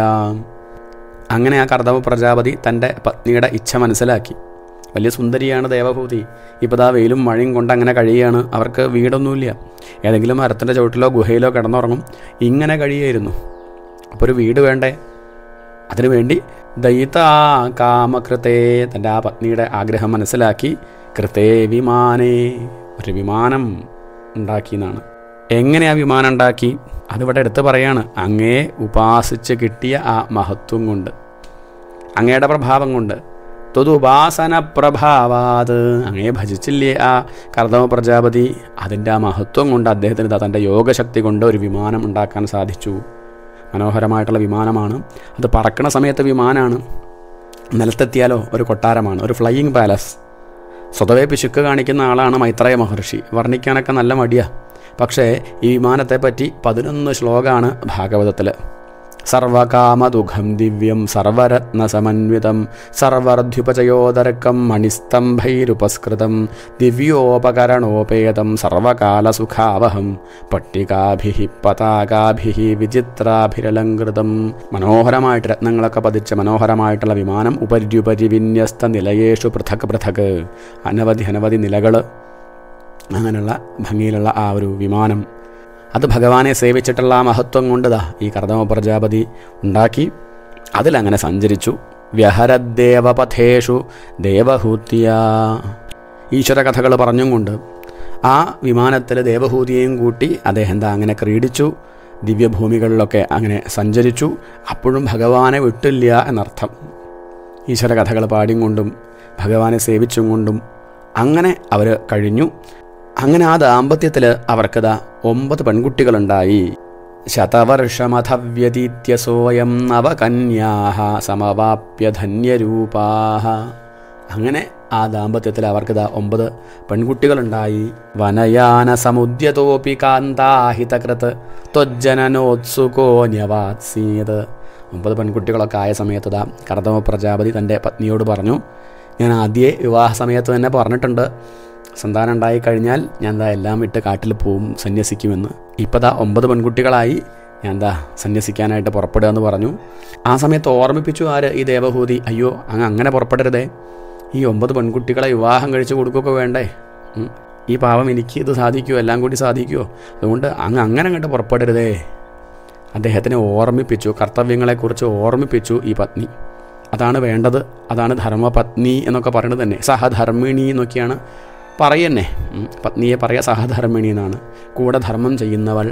അങ്ങനെ ആ കർദമ പ്രജാപതി തൻ്റെ പത്നിയുടെ ഇച്ഛ മനസ്സിലാക്കി. വലിയ സുന്ദരിയാണ് ദേവഹൂതി. ഇപ്പോൾ ദാ വെയിലും മഴയും കൊണ്ട് അങ്ങനെ കഴിയുകയാണ്. അവർക്ക് വീടൊന്നുമില്ല. ഏതെങ്കിലും മരത്തിൻ്റെ ചുവട്ടിലോ ഗുഹയിലോ കിടന്നുറങ്ങും. ഇങ്ങനെ കഴിയായിരുന്നു. അപ്പോൾ ഒരു വീട് വേണ്ടേ? അതിനുവേണ്ടി ദയിതാ കാമകൃതേ, തൻ്റെ ആ പത്നിയുടെ ആഗ്രഹം മനസ്സിലാക്കി, കൃതേ വിമാനേ, ഒരു വിമാനം ഉണ്ടാക്കി എന്നാണ്. എങ്ങനെ ആ വിമാനം ഉണ്ടാക്കി? അതിവിടെ എടുത്ത് പറയാണ്. അങ്ങേ ഉപാസിച്ച് കിട്ടിയ ആ മഹത്വം കൊണ്ട്, അങ്ങയുടെ പ്രഭാവം കൊണ്ട്. ത്വതുപാസന പ്രഭാവാത്, അങ്ങയെ ഭജിച്ചില്ലേ ആ കർദമ പ്രജാപതി, അതിൻ്റെ ആ മഹത്വം കൊണ്ട് അദ്ദേഹത്തിന് തൻ്റെ യോഗശക്തി കൊണ്ട് ഒരു വിമാനം ഉണ്ടാക്കാൻ സാധിച്ചു. മനോഹരമായിട്ടുള്ള വിമാനമാണ്. അത് പറക്കണ സമയത്ത് വിമാനമാണ്, നിലത്തെത്തിയാലോ ഒരു കൊട്ടാരമാണ്, ഒരു ഫ്ലൈയിങ് പാലസ്. സ്വതവേ പിശുക്ക് കാണിക്കുന്ന ആളാണ് മൈത്രേയ മഹർഷി. വർണ്ണിക്കാനൊക്കെ നല്ല മടിയാണ്. പക്ഷേ ഈ വിമാനത്തെപ്പറ്റി പതിനൊന്ന് ശ്ലോകമാണ് ഭാഗവതത്തിൽ. സർവകാമദുഃഖം ദിവ്യം സർവരത്നസമന്വിതം സർവർദ്ധ്യുപചയോദരക്കം മണിസ്തംഭൈരുപസ്കൃതം ദിവ്യോപകരണോപേതം സർവകാലസുഖാവഹം പട്ടികാഭിഃ പതാകാഭിഃ വിചിത്രാഭിരലങ്കൃതം. മനോഹരമായിട്ട് രത്നങ്ങളൊക്കെ പതിച്ച മനോഹരമായിട്ടുള്ള വിമാനം. ഉപര്യുപരി വിന്യസ്ത നിലയേഷു പൃഥക് പൃഥക്, അനവധി അനവധി നിലകൾ, അങ്ങനെയുള്ള ഭംഗിയിലുള്ള ആ ഒരു വിമാനം. അത് ഭഗവാനെ സേവിച്ചിട്ടുള്ള ആ മഹത്വം കൊണ്ടതാ ഈ കർദമ പ്രജാപതി ഉണ്ടാക്കി. അതിലങ്ങനെ സഞ്ചരിച്ചു. വ്യഹരദ്ദേവപഥേഷു ദേവഹൂത്യ. ഈശ്വര കഥകൾ പറഞ്ഞും കൊണ്ട് ആ വിമാനത്തിൽ ദേവഹൂതിയെയും കൂട്ടി അദ്ദേഹം എന്താ അങ്ങനെ ക്രീഡിച്ചു. ദിവ്യഭൂമികളിലൊക്കെ അങ്ങനെ സഞ്ചരിച്ചു. അപ്പോഴും ഭഗവാനെ വിട്ടില്ല എന്നർത്ഥം. ഈശ്വര കഥകൾ പാടിയും കൊണ്ടും ഭഗവാനെ സേവിച്ചും കൊണ്ടും അങ്ങനെ അവർ കഴിഞ്ഞു. അങ്ങനെ ആ ദാമ്പത്യത്തിൽ അവർക്കതാ ഒമ്പത് പെൺകുട്ടികളുണ്ടായി. ശതവർഷമഥവ്യതീത്യ സോയം നവകന്യാഹ സമവാപ്യ ധന്യരൂപാഹ. അങ്ങനെ ആ ദാമ്പത്യത്തിൽ അവർക്കതാ ഒമ്പത് പെൺകുട്ടികളുണ്ടായി. വനയാന സമുദ്യതോപി കാന്താഹിതകൃത് ത്വജ്ജനനോത്സുകോ ന്യവാത്സീത്. ഒമ്പത് പെൺകുട്ടികളൊക്കെ ആയ സമയത്ത് ദാ കർദമ പ്രജാപതി തൻ്റെ പത്നിയോട് പറഞ്ഞു, ഞാൻ ആദ്യമേ വിവാഹ സമയത്ത് തന്നെ പറഞ്ഞിട്ടുണ്ട്, സന്താനം ഉണ്ടായിക്കഴിഞ്ഞാൽ ഞാൻ എന്താ എല്ലാം വിട്ട് കാട്ടിൽ പോവും, സന്യസിക്കുമെന്ന്. ഇപ്പോൾ ദാ ഒമ്പത് പെൺകുട്ടികളായി, ഞാൻ എന്താ സന്യസിക്കാനായിട്ട് പുറപ്പെടുക എന്ന് പറഞ്ഞു. ആ സമയത്ത് ഓർമ്മിപ്പിച്ചു ആര്? ഈ ദേവഹൂതി. അയ്യോ, അങ്ങ് അങ്ങനെ പുറപ്പെടരുതേ, ഈ ഒമ്പത് പെൺകുട്ടികളെ വിവാഹം കഴിച്ച് കൊടുക്കുകയൊക്കെ വേണ്ടേ? ഈ പാവം എനിക്ക് ഇത് സാധിക്കുമോ? എല്ലാം കൂടി സാധിക്കുമോ? അതുകൊണ്ട് അങ്ങ് അങ്ങനെ അങ്ങോട്ട് പുറപ്പെടരുതേ. അദ്ദേഹത്തിനെ ഓർമ്മിപ്പിച്ചു, കർത്തവ്യങ്ങളെക്കുറിച്ച് ഓർമ്മിപ്പിച്ചു ഈ പത്നി. അതാണ് വേണ്ടത്. അതാണ് ധർമ്മപത്നി എന്നൊക്കെ പറയുന്നത് തന്നെ. സഹധർമ്മിണി എന്നൊക്കെയാണ് പറയുന്നേ. പത്നിയെ പറയുക സഹധർമ്മിണി എന്നാണ്. കൂടെ ധർമ്മം ചെയ്യുന്നവൾ,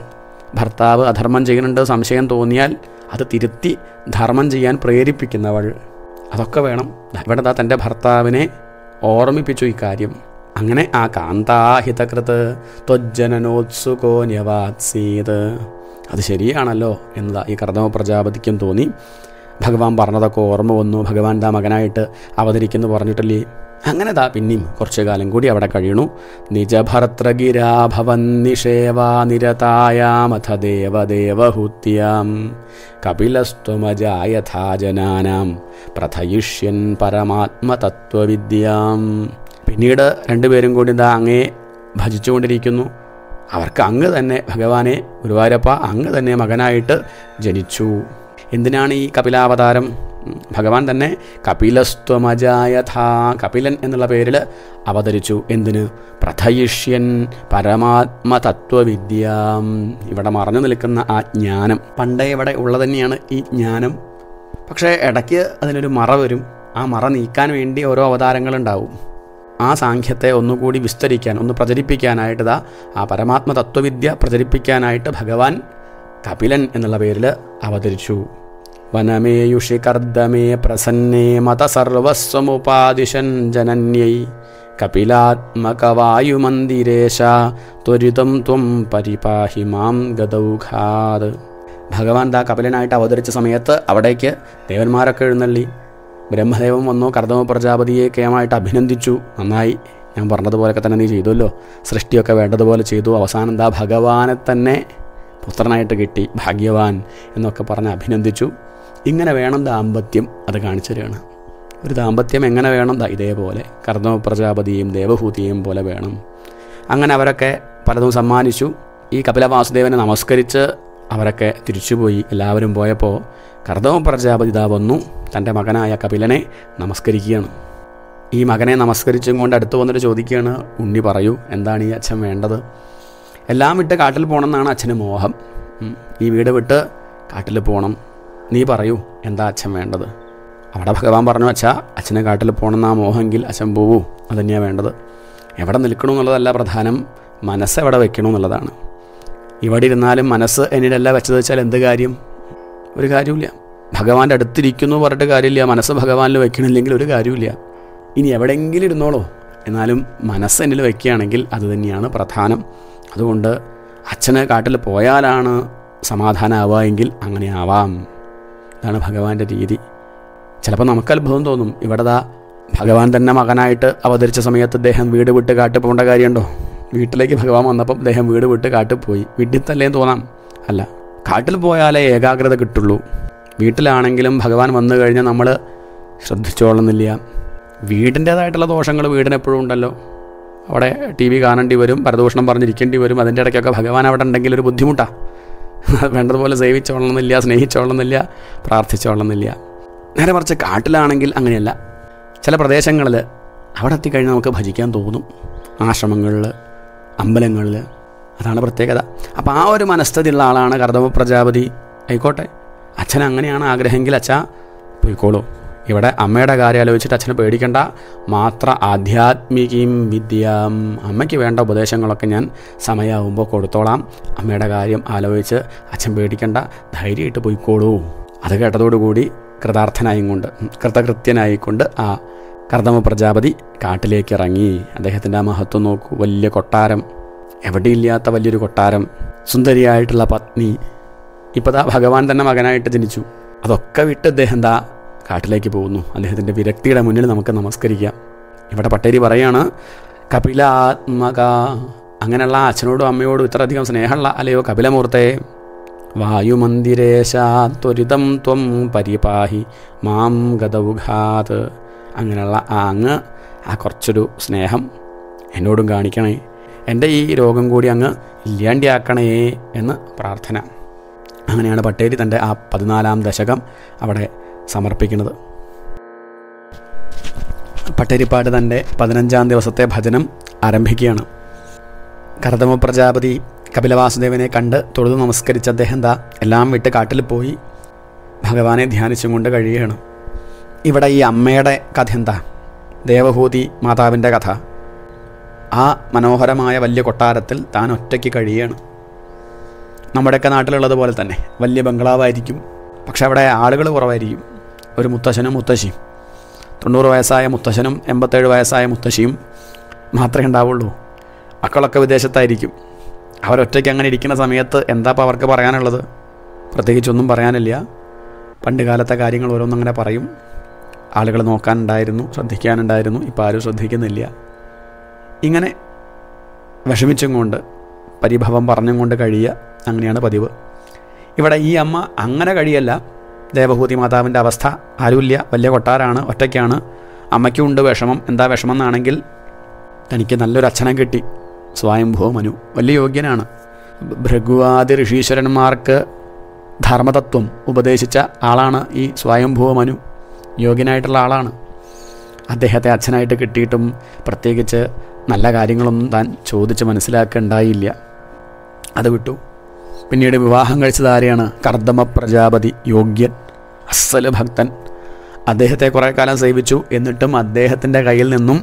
ഭർത്താവ് അധർമ്മം ചെയ്യുന്നുണ്ട് സംശയം തോന്നിയാൽ അത് തിരുത്തി ധർമ്മം ചെയ്യാൻ പ്രേരിപ്പിക്കുന്നവൾ, അതൊക്കെ വേണം. ഇവിടെ ദാ തൻ്റെ ഭർത്താവിനെ ഓർമ്മിപ്പിച്ചു ഇക്കാര്യം. അങ്ങനെ ആ കാന്താഹിതകൃത് ത്വജ്ജനനോത്സുകോ ന്യവാത്സീത്, അത് ശരിയാണല്ലോ എന്നതാ ഈ കർദമ പ്രജാപതിക്കും തോന്നി. ഭഗവാൻ പറഞ്ഞതൊക്കെ ഓർമ്മ വന്നു. ഭഗവാൻ താ മകനായിട്ട് അവതരിക്കുന്നു പറഞ്ഞിട്ടല്ലേ. അങ്ങനെ താ പിന്നെയും കുറച്ചു കാലം കൂടി അവിടെ കഴിയണു. നിജഭർത്തൃഗിരാഭവൻ നിഷേവാ നിരതായാമഥ ദേവദേവഹൂത്യാം കപിലസ്ത്വമജായഥാ ജനാനാം പ്രഥയിഷ്യൻ പരമാത്മതത്വവിദ്യാം. പിന്നീട് രണ്ടുപേരും കൂടി ഇതാ അങ്ങേ ഭജിച്ചുകൊണ്ടിരിക്കുന്നു. അവർക്ക് അങ്ങ് തന്നെ ഭഗവാനെ, ഗുരുവായൂരപ്പ അങ്ങ് തന്നെ മകനായിട്ട് ജനിച്ചു. എന്തിനാണ് ഈ കപിലാവതാരം? ഭഗവാൻ തന്നെ കപിലസ്ത്വമജായഥാ, കപിലൻ എന്നുള്ള പേരിൽ അവതരിച്ചു. എന്തിന്? പ്രഥയിഷ്യൻ പരമാത്മതത്വവിദ്യാം. ഇവിടെ മറഞ്ഞു നിൽക്കുന്ന ആ ജ്ഞാനം പണ്ടേ ഇവിടെ ഉള്ളത് തന്നെയാണ് ഈ ജ്ഞാനം. പക്ഷേ ഇടയ്ക്ക് അതിനൊരു മറ വരും. ആ മറ നീക്കാൻ വേണ്ടി ഓരോ അവതാരങ്ങളുണ്ടാവും. ആ സാഖ്യത്തെ ഒന്നുകൂടി വിസ്തരിക്കാൻ, ഒന്ന് പ്രചരിപ്പിക്കാനായിട്ട് ഇതാ ആ പരമാത്മ തത്വവിദ്യ പ്രചരിപ്പിക്കാനായിട്ട് ഭഗവാൻ കപിലൻ എന്നുള്ള പേരിൽ അവതരിച്ചു. വനമേയുഷി കർദ്ദമേ പ്രസന്നേ മത സർവസ്വമുപാദിശൻ ജനന്യൈ കപിലാത്മകവായുമന്ദിരേശ ത്വരിതം ത്വം പരിപാഹി മാം ഗദൗഘാത്. ഭഗവാൻ ദാ കപിലനായിട്ട് അവതരിച്ച സമയത്ത് അവിടേക്ക് ദേവന്മാരൊക്കെ എഴുന്നള്ളി. ബ്രഹ്മദേവൻ വന്നു, കർദമ പ്രജാപതിയെ കേമായിട്ട് അഭിനന്ദിച്ചു. നന്നായി, ഞാൻ പറഞ്ഞതുപോലെയൊക്കെ തന്നെ നീ ചെയ്തുവല്ലോ, സൃഷ്ടിയൊക്കെ വേണ്ടതുപോലെ ചെയ്തു. അവസാനം ദാ ഭഗവാനെ തന്നെ പുത്രനായിട്ട് കിട്ടി, ഭാഗ്യവാൻ എന്നൊക്കെ പറഞ്ഞ് അഭിനന്ദിച്ചു. ഇങ്ങനെ വേണം ദാമ്പത്യം, അത് കാണിച്ചു തരികയാണ്. ഒരു ദാമ്പത്യം എങ്ങനെ വേണം? ദാ ഇതേപോലെ കർദമ പ്രജാപതിയും ദേവഹൂതിയെയും പോലെ വേണം. അങ്ങനെ അവരൊക്കെ പലതും സമ്മാനിച്ചു. ഈ കപിലവാസുദേവനെ നമസ്കരിച്ച് അവരൊക്കെ തിരിച്ചുപോയി. എല്ലാവരും പോയപ്പോൾ കർദമ പ്രജാപതി ഇതാ വന്നു, തൻ്റെ മകനായ കപിലനെ നമസ്കരിക്കുകയാണ്. ഈ മകനെ നമസ്കരിച്ചും കൊണ്ട് അടുത്ത് വന്നിട്ട് ചോദിക്കുകയാണ്, ഉണ്ണി പറയൂ, എന്താണ് ഈ അച്ഛൻ വേണ്ടത്? എല്ലാം വിട്ട് കാട്ടിൽ പോകണം എന്നാണ് അച്ഛന് മോഹം. ഈ വീട് വിട്ട് കാട്ടിൽ പോകണം, നീ പറയൂ എന്താ അച്ഛൻ വേണ്ടത്? അവിടെ ഭഗവാൻ പറഞ്ഞു, അച്ഛാ അച്ഛന് കാട്ടിൽ പോകണം എന്നാ മോഹമെങ്കിൽ അച്ഛൻ പോവൂ, അതുതന്നെയാണ് വേണ്ടത്. എവിടെ നിൽക്കണമെന്നുള്ളതല്ല പ്രധാനം, മനസ്സ് എവിടെ വെക്കണമെന്നുള്ളതാണ്. ഇവിടെ ഇരുന്നാലും മനസ്സ് എന്നിലല്ല വെച്ചത് വെച്ചാൽ എന്ത് കാര്യം? ഒരു കാര്യമില്ല. ഭഗവാന്റെ അടുത്തിരിക്കുന്നു പറഞ്ഞിട്ട് കാര്യമില്ല, മനസ്സ് ഭഗവാനിൽ വെക്കണില്ലെങ്കിൽ ഒരു കാര്യമില്ല. ഇനി എവിടെയെങ്കിലും ഇരുന്നോളൂ, എന്നാലും മനസ്സ് എന്നിൽ വെക്കുകയാണെങ്കിൽ അത് തന്നെയാണ് പ്രധാനം. അതുകൊണ്ട് അച്ഛന് കാട്ടിൽ പോയാലാണ് സമാധാനമാവുക എങ്കിൽ അങ്ങനെ ആവാം. ഇതാണ് ഭഗവാന്റെ രീതി. ചിലപ്പോൾ നമുക്ക് അത്ഭുതം തോന്നും. ഇവിടെ ദാ ഭഗവാൻ തന്നെ മകനായിട്ട് അവതരിച്ച സമയത്ത് അദ്ദേഹം വീട് വിട്ട് കാട്ടിൽ പോകേണ്ട കാര്യമുണ്ടോ? വീട്ടിലേക്ക് ഭഗവാൻ വന്നപ്പം അദ്ദേഹം വീട് വിട്ട് കാട്ടിൽ പോയി. വിഡ്ഢിത്തല്ലേന്ന് തോന്നാം. അല്ല, കാട്ടിൽ പോയാലേ ഏകാഗ്രത കിട്ടുള്ളൂ. വീട്ടിലാണെങ്കിലും ഭഗവാൻ വന്നു കഴിഞ്ഞാൽ നമ്മൾ ശ്രദ്ധിച്ചോളുന്നില്ല. വീടിൻ്റേതായിട്ടുള്ള ദോഷങ്ങൾ വീടിനെപ്പോഴും ഉണ്ടല്ലോ. അവിടെ ടി വി കാണേണ്ടി വരും, പരദൂഷണം പറഞ്ഞിരിക്കേണ്ടി വരും. അതിൻ്റെ ഇടയ്ക്കൊക്കെ ഭഗവാൻ അവിടെ ഉണ്ടെങ്കിൽ ഒരു ബുദ്ധിമുട്ടാണ്. വേണ്ടതുപോലെ സേവിച്ചോളണമെന്നില്ല, സ്നേഹിച്ചോളണമെന്നില്ല, പ്രാർത്ഥിച്ചോളണമെന്നില്ല. നേരെ മറിച്ച് കാട്ടിലാണെങ്കിൽ അങ്ങനെയല്ല. ചില പ്രദേശങ്ങളിൽ അവിടെ എത്തിക്കഴിഞ്ഞാൽ നമുക്ക് ഭജിക്കാൻ തോന്നും. ആശ്രമങ്ങളിൽ, അമ്പലങ്ങളിൽ, അതാണ് പ്രത്യേകത. അപ്പോൾ ആ ഒരു മനസ്ഥിതിയുള്ള ആളാണ് കർദമ പ്രജാപതി. ആയിക്കോട്ടെ, അച്ഛൻ അങ്ങനെയാണ് ആഗ്രഹമെങ്കിൽ അച്ഛാ പോയിക്കോളൂ. ഇവിടെ അമ്മയുടെ കാര്യം ആലോചിച്ചിട്ട് അച്ഛനെ പേടിക്കേണ്ട. മാത്ര ആധ്യാത്മികയും വിദ്യാം, അമ്മയ്ക്ക് വേണ്ട ഉപദേശങ്ങളൊക്കെ ഞാൻ സമയമാകുമ്പോൾ കൊടുത്തോളാം. അമ്മയുടെ കാര്യം ആലോചിച്ച് അച്ഛൻ പേടിക്കേണ്ട, ധൈര്യമായിട്ട് പോയിക്കോളൂ. അത് കേട്ടതോടുകൂടി കൃതാർത്ഥനായും കൊണ്ട് കൃതകൃത്യനായിക്കൊണ്ട് ആ കർദമ പ്രജാപതി കാട്ടിലേക്ക് ഇറങ്ങി. അദ്ദേഹത്തിൻ്റെ ആ മഹത്വം നോക്കൂ. വലിയ കൊട്ടാരം, എവിടെയില്ലാത്ത വലിയൊരു കൊട്ടാരം, സുന്ദരിയായിട്ടുള്ള പത്നി. ഇപ്പോൾ ദാ ഭഗവാൻ തന്നെ മകനായിട്ട് ജനിച്ചു. അതൊക്കെ വിട്ട് അദ്ദേഹം ദാ കാട്ടിലേക്ക് പോകുന്നു. അദ്ദേഹത്തിൻ്റെ വിരക്തിയുടെ മുന്നിൽ നമുക്ക് നമസ്കരിക്കാം. ഇവിടെ പട്ടേരി പറയാണ്, കപിലാത്മക, അങ്ങനെയുള്ള അച്ഛനോടും അമ്മയോടും ഇത്രയധികം സ്നേഹമുള്ള അല്ലയോ കപിലമൂർത്തേ, വായുമന്ദിരേശ ത്വരിതം ത്വം പരിപാഹി മാം ഗദൗഘാത്. അങ്ങനെയുള്ള ആ അങ്ങ് ആ കുറച്ചൊരു സ്നേഹം എന്നോടും കാണിക്കണേ, എൻ്റെ ഈ രോഗം കൂടി അങ്ങ് ഇല്ലാണ്ടിയാക്കണേ എന്ന് പ്രാർത്ഥന. അങ്ങനെയാണ് പട്ടേരി തൻ്റെ ആ പതിനാലാം ദശകം അവിടെ സമർപ്പിക്കുന്നത്. പട്ടേരിപ്പാട് തൻ്റെ പതിനഞ്ചാം ദിവസത്തെ ഭജനം ആരംഭിക്കുകയാണ്. കർദമ പ്രജാപതി കപിലവാസുദേവനെ കണ്ട് തൊഴുതു നമസ്കരിച്ച അദ്ദേഹം ദാ എല്ലാം വിട്ട് കാട്ടിൽ പോയി ഭഗവാനെ ധ്യാനിച്ചും കൊണ്ട് കഴിയുകയാണ്. ഇവിടെ ഈ അമ്മയുടെ കഥ എന്താ? ദേവഹൂതി മാതാവിൻ്റെ കഥ. ആ മനോഹരമായ വലിയ കൊട്ടാരത്തിൽ താൻ ഒറ്റയ്ക്ക് കഴിയുകയാണ്. നമ്മുടെയൊക്കെ നാട്ടിലുള്ളത് പോലെ തന്നെ വലിയ ബംഗ്ലാവായിരിക്കും, പക്ഷെ അവിടെ ആളുകൾ കുറവായിരിക്കും. ഒരു മുത്തശ്ശനും മുത്തശ്ശിയും, തൊണ്ണൂറ് വയസ്സായ മുത്തശ്ശനും എൺപത്തേഴ് വയസ്സായ മുത്തശ്ശിയും മാത്രമേ ഉണ്ടാവുള്ളൂ. മക്കളൊക്കെ വിദേശത്തായിരിക്കും. അവരൊറ്റയ്ക്ക് അങ്ങനെ ഇരിക്കുന്ന സമയത്ത് എന്താ ഇപ്പോൾ അവർക്ക് പറയാനുള്ളത്? പ്രത്യേകിച്ചൊന്നും പറയാനില്ല. പണ്ട് കാലത്തെ കാര്യങ്ങൾ ഓരോന്നും അങ്ങനെ പറയും. ആളുകൾ നോക്കാനുണ്ടായിരുന്നു, ശ്രദ്ധിക്കാനുണ്ടായിരുന്നു, ഇപ്പോൾ ആരും ശ്രദ്ധിക്കുന്നില്ല. ഇങ്ങനെ വിഷമിച്ചും കൊണ്ട് പരിഭവം പറഞ്ഞും കൊണ്ട് കഴിയുക, അങ്ങനെയാണ് പതിവ്. ഇവിടെ ഈ അമ്മ അങ്ങനെ കഴിയല്ല. ദേവഹൂതി മാതാവിൻ്റെ അവസ്ഥ ആരുമില്ല, വലിയ കൊട്ടാരാണ്, ഒറ്റയ്ക്കാണ്. അമ്മയ്ക്കുണ്ട് വിഷമം. എന്താ വിഷമം എന്നാണെങ്കിൽ തനിക്ക് നല്ലൊരു അച്ഛനെ കിട്ടി, സ്വയംഭൂ മനു. വലിയ യോഗ്യനാണ്. ഭൃഗുവാദി ഋഷീശ്വരന്മാർക്ക് ധർമ്മതത്വം ഉപദേശിച്ച ആളാണ് ഈ സ്വയംഭൂ മനു. യോഗ്യനായിട്ടുള്ള ആളാണ്. അദ്ദേഹത്തെ അച്ഛനായിട്ട് കിട്ടിയിട്ടും പ്രത്യേകിച്ച് നല്ല കാര്യങ്ങളൊന്നും താൻ ചോദിച്ച് മനസ്സിലാക്കുകയുണ്ടായില്ല. അത് വിട്ടു. പിന്നീട് വിവാഹം കഴിച്ചത് ആരെയാണ്? കർദമ പ്രജാപതി, യോഗ്യൻ, അസ്സല് ഭക്തൻ. അദ്ദേഹത്തെ കുറേ കാലം സേവിച്ചു. എന്നിട്ടും അദ്ദേഹത്തിൻ്റെ കയ്യിൽ നിന്നും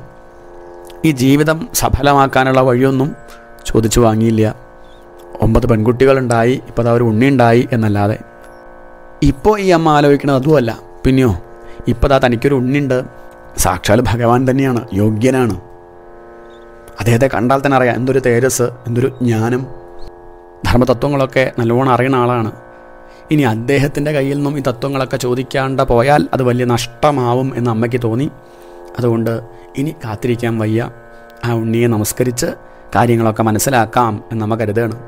ഈ ജീവിതം സഫലമാക്കാനുള്ള വഴിയൊന്നും ചോദിച്ചു വാങ്ങിയില്ല. ഒമ്പത് പെൺകുട്ടികളുണ്ടായി, ഇപ്പോൾ അത് അവർ ഉണ്ണിയുണ്ടായി എന്നല്ലാതെ. ഇപ്പോൾ ഈ അമ്മ ആലോചിക്കുന്നത് അതുമല്ല. പിന്നെയോ ഇപ്പോൾ ദാ തനിക്കൊരു ഉണ്ണിയുണ്ട്. സാക്ഷാൽ ഭഗവാൻ തന്നെയാണ്, യോഗ്യനാണ്. അദ്ദേഹത്തെ കണ്ടാൽ തന്നെ അറിയാം എന്തൊരു തേജസ്, എന്തൊരു ജ്ഞാനം, ധർമ്മതത്വങ്ങളൊക്കെ നല്ലോണം അറിയുന്ന ആളാണ്. ഇനി അദ്ദേഹത്തിൻ്റെ കയ്യിൽ നിന്നും ഈ തത്വങ്ങളൊക്കെ ചോദിക്കാണ്ട് പോയാൽ അത് വലിയ നഷ്ടമാവും എന്ന് അമ്മയ്ക്ക് തോന്നി. അതുകൊണ്ട് ഇനി കാത്തിരിക്കാൻ വയ്യ, ആ ഉണ്ണിയെ നമസ്കരിച്ച് കാര്യങ്ങളൊക്കെ മനസ്സിലാക്കാം എന്ന് അമ്മ കരുതുകയാണ്.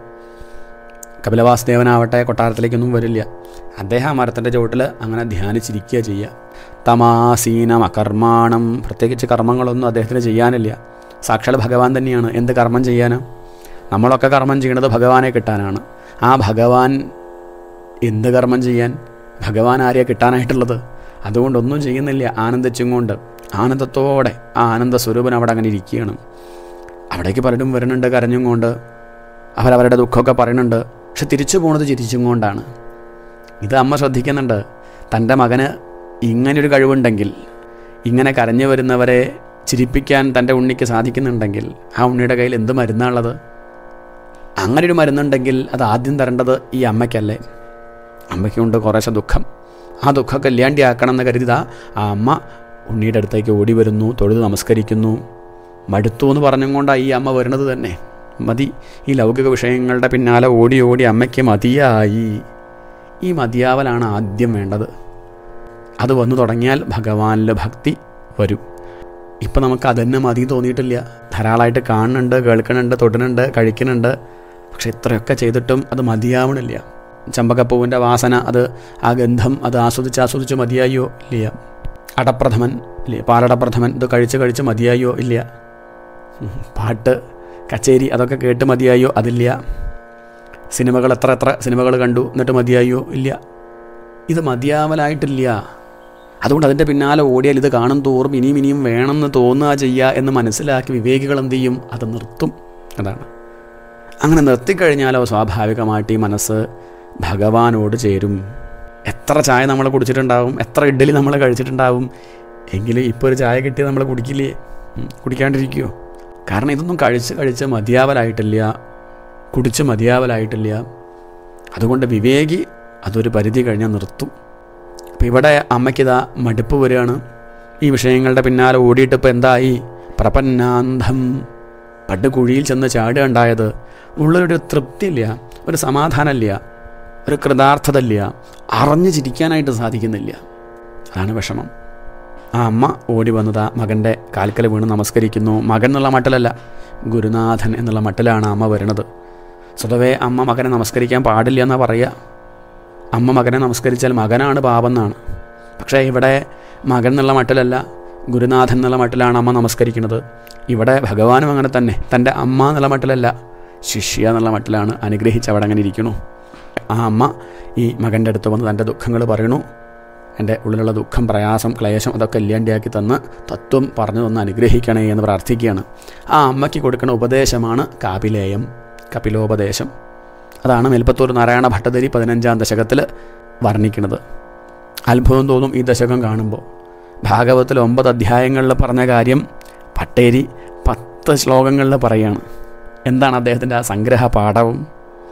കപിലവാസുദേവനാവട്ടെ കൊട്ടാരത്തിലേക്കൊന്നും വരില്ല. അദ്ദേഹം ആ മരത്തിൻ്റെ ചുവട്ടിൽ അങ്ങനെ ധ്യാനിച്ചിരിക്കുക ചെയ്യുക. തമാസീനം അകർമാണം, പ്രത്യേകിച്ച് കർമ്മങ്ങളൊന്നും അദ്ദേഹത്തിന് ചെയ്യാനില്ല. സാക്ഷാൽ ഭഗവാൻ തന്നെയാണ്. എന്ത് കർമ്മം ചെയ്യാനാണ്? നമ്മളൊക്കെ കർമ്മം ചെയ്യണത് ഭഗവാനെ കിട്ടാനാണ്. ആ ഭഗവാൻ എന്ത് കർമ്മം ചെയ്യാൻ? ഭഗവാൻ ആരെയാ കിട്ടാനായിട്ടുള്ളത്? അതുകൊണ്ടൊന്നും ചെയ്യുന്നില്ല. ആനന്ദിച്ചും കൊണ്ട് ആനന്ദത്തോടെ ആ ആനന്ദ സ്വരൂപൻ അവിടെ അങ്ങനെ ഇരിക്കുകയാണ്. അവിടേക്ക് പലരും വരുന്നുണ്ട് കരഞ്ഞും കൊണ്ട്, അവരവരുടെ ദുഃഖമൊക്കെ പറയുന്നുണ്ട്. പക്ഷെ തിരിച്ചു പോകുന്നത് ചിരിച്ചും കൊണ്ടാണ്. ഇത് അമ്മ ശ്രദ്ധിക്കുന്നുണ്ട്. തൻ്റെ മകന് ഇങ്ങനൊരു കഴിവുണ്ടെങ്കിൽ, ഇങ്ങനെ കരഞ്ഞു വരുന്നവരെ ചിരിപ്പിക്കാൻ തൻ്റെ ഉണ്ണിക്ക് സാധിക്കുന്നുണ്ടെങ്കിൽ ആ ഉണ്ണിയുടെ കയ്യിൽ എന്ത് മരുന്നാണുള്ളത്? അങ്ങനൊരു മരുന്നുണ്ടെങ്കിൽ അത് ആദ്യം തരേണ്ടത് ഈ അമ്മയ്ക്കല്ലേ? അമ്മയ്ക്കുണ്ട് കുറേശ്ശെ ദുഃഖം. ആ ദുഃഖമൊക്കെ ഇല്ലാണ്ടിയാക്കണം എന്ന് കരുതിതാ ആ അമ്മ ഉണ്ണിയുടെ അടുത്തേക്ക് ഓടി വരുന്നു, തൊഴുത് നമസ്കരിക്കുന്നു. മടുത്തു എന്ന് പറഞ്ഞും കൊണ്ടാണ് ഈ അമ്മ വരുന്നത് തന്നെ. മതി, ഈ ലൗകിക വിഷയങ്ങളുടെ പിന്നാലെ ഓടി ഓടി അമ്മയ്ക്ക് മതിയായി. ഈ മതിയാവലാണ് ആദ്യം വേണ്ടത്. അത് വന്നു തുടങ്ങിയാൽ ഭഗവാനിലെ ഭക്തി വരും. ഇപ്പം നമുക്ക് അതന്നെ മതി തോന്നിയിട്ടില്ല. ധാരാളമായിട്ട് കാണുന്നുണ്ട്, കേൾക്കുന്നുണ്ട്, തൊടുന്നുണ്ട്, കഴിക്കുന്നുണ്ട്. പക്ഷെ ഇത്രയൊക്കെ ചെയ്തിട്ടും അത് മതിയാവണില്ല. ചമ്പകപ്പൂവിൻ്റെ വാസന, അത് ആ ഗന്ധം, അത് ആസ്വദിച്ച് ആസ്വദിച്ച് മതിയായോ ഇല്ല. അടപ്രഥമൻ ഇല്ലേ, പാലടപ്രഥമൻ, ഇത് കഴിച്ച് കഴിച്ച് മതിയായോ ഇല്ല. പാട്ട് കച്ചേരി അതൊക്കെ കേട്ട് മതിയായോ? അതില്ല. സിനിമകൾ എത്ര എത്ര സിനിമകൾ കണ്ടു, എന്നിട്ട് മതിയായോ? ഇല്ല. ഇത് മതിയാവലായിട്ടില്ല. അതുകൊണ്ട് അതിൻ്റെ പിന്നാലെ ഓടിയാൽ ഇത് കാണും തോറും ഇനിയും ഇനിയും വേണമെന്ന് തോന്നുക ചെയ്യുക എന്ന് മനസ്സിലാക്കി വിവേകികൾ എന്ത് ചെയ്യും? അത് നിർത്തും. അതാണ്. അങ്ങനെ നിർത്തിക്കഴിഞ്ഞാലോ സ്വാഭാവികമായിട്ട് ഈ മനസ്സ് ഭഗവാനോട് ചേരും. എത്ര ചായ നമ്മൾ കുടിച്ചിട്ടുണ്ടാവും, എത്ര ഇഡ്ഡലി നമ്മൾ കഴിച്ചിട്ടുണ്ടാവും, എങ്കിലും ഇപ്പോൾ ഒരു ചായ കിട്ടിയത് നമ്മൾ കുടിക്കില്ലേ? കുടിക്കാണ്ടിരിക്കുമോ? കാരണം ഇതൊന്നും കഴിച്ച് കഴിച്ച് മതിയാവലായിട്ടില്ല, കുടിച്ച് മതിയാവലായിട്ടില്ല. അതുകൊണ്ട് വിവേകി അതൊരു പരിധി കഴിഞ്ഞാൽ നിർത്തും. അപ്പം ഇവിടെ അമ്മയ്ക്കിതാ മടുപ്പ് വരികയാണ്. ഈ വിഷയങ്ങളുടെ പിന്നാലെ ഓടിയിട്ട് ഇപ്പോൾ എന്തായി? പ്രപന്നാന്ധം, പടുകുഴിയിൽ ചെന്ന് ചാടുകയുണ്ടായത്. ഉള്ളൊരു തൃപ്തിയില്ല, ഒരു സമാധാനമില്ല, ഒരു കൃതാർത്ഥതയില്ല, അറിഞ്ഞു ചിരിക്കാനായിട്ട് സാധിക്കുന്നില്ല. അതാണ് വിഷമം. ആ അമ്മ ഓടി വന്നതാ മകൻ്റെ കാൽക്കൽ വീണ് നമസ്കരിക്കുന്നു. മകൻ എന്നുള്ള മട്ടിലല്ല, ഗുരുനാഥൻ എന്നുള്ള മട്ടിലാണ് അമ്മ വരുന്നത്. സ്വതവേ അമ്മ മകനെ നമസ്കരിക്കാൻ പാടില്ല എന്നാണ് പറയുക. അമ്മ മകനെ നമസ്കരിച്ചാൽ മകനാണ് പാപം എന്നാണ്. പക്ഷേ ഇവിടെ മകൻ എന്നുള്ള മട്ടിലല്ല, ഗുരുനാഥൻ എന്നുള്ള മട്ടിലാണ് അമ്മ നമസ്കരിക്കുന്നത്. ഇവിടെ ഭഗവാനും അങ്ങനെ തന്നെ, തൻ്റെ അമ്മ എന്നുള്ള മട്ടിലല്ല, ശിഷ്യ എന്നുള്ള മട്ടിലാണ് അനുഗ്രഹിച്ച് അവിടെ അങ്ങനെ ഇരിക്കണു. ആ അമ്മ ഈ മകൻ്റെ അടുത്ത് വന്ന് തൻ്റെ ദുഃഖങ്ങൾ പറയണു. എൻ്റെ ഉള്ളിലുള്ള ദുഃഖം, പ്രയാസം, ക്ലേശം അതൊക്കെ ഇല്ലാണ്ടിയാക്കി തന്ന് തത്വം പറഞ്ഞു തന്ന് അനുഗ്രഹിക്കണേ എന്ന് പ്രാർത്ഥിക്കുകയാണ്. ആ അമ്മയ്ക്ക് കൊടുക്കുന്ന ഉപദേശമാണ് കാപിലേയം, കപിലോപദേശം. അതാണ് മേൽപ്പത്തൂർ നാരായണ ഭട്ടതിരി പതിനഞ്ചാം ദശകത്തിൽ വർണ്ണിക്കുന്നത്. അത്ഭുതം തോന്നും ഈ ദശകം കാണുമ്പോൾ. ഭാഗവതത്തിൽ ഒമ്പത് അധ്യായങ്ങളിൽ പറഞ്ഞ കാര്യം ഭട്ടേരി പത്ത് ശ്ലോകങ്ങളിൽ പറയുകയാണ്. എന്താണ് അദ്ദേഹത്തിൻ്റെ ആ സംഗ്രഹ പാഠവും?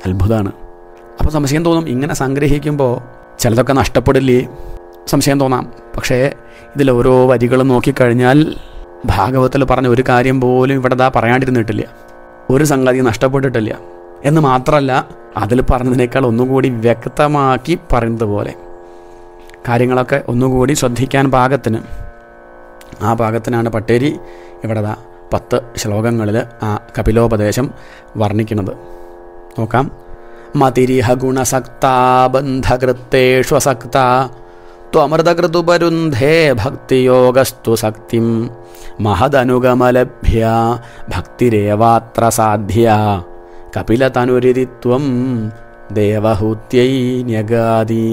അത്ഭുതമാണ്. അപ്പോൾ സംശയം തോന്നും, ഇങ്ങനെ സംഗ്രഹിക്കുമ്പോൾ ചിലതൊക്കെ നഷ്ടപ്പെടില്ലേ, സംശയം തോന്നാം. പക്ഷേ ഇതിൽ ഓരോ വരികളും നോക്കിക്കഴിഞ്ഞാൽ ഭാഗവതത്തിൽ പറഞ്ഞ ഒരു കാര്യം പോലും ഇവിടെ ദാ പറയാണ്ടിരുന്നിട്ടില്ല, ഒരു സംഗതി നഷ്ടപ്പെട്ടിട്ടില്ല. എന്ന് മാത്രമല്ല, അതിൽ പറഞ്ഞതിനേക്കാൾ ഒന്നുകൂടി വ്യക്തമാക്കി പറയുന്നത് പോലെ കാര്യങ്ങളൊക്കെ ഒന്നുകൂടി ശ്രദ്ധിക്കാൻ പാകത്തിന് ആ പാകത്തിനാണ് പട്ടേരി ഇവിടെ ദാ പത്ത് ശ്ലോകങ്ങളിൽ ആ കപിലോപദേശം വർണ്ണിക്കുന്നത്. നോക്കാം. മതിരിഹ ഗുണസക്ത ബന്ധകൃത്തേഷു അസക്ത ത്വമൃതകൃതുപരുന്ധേ ഭക്തിയോഗസ്തു ശക്തിം മഹദനുഗമലഭ്യ ഭക്തിരേവാത്ര സാധ്യ കപിലതനുരിതിത്വം ദേവഹൂത്യൈ ന്യഗാദി.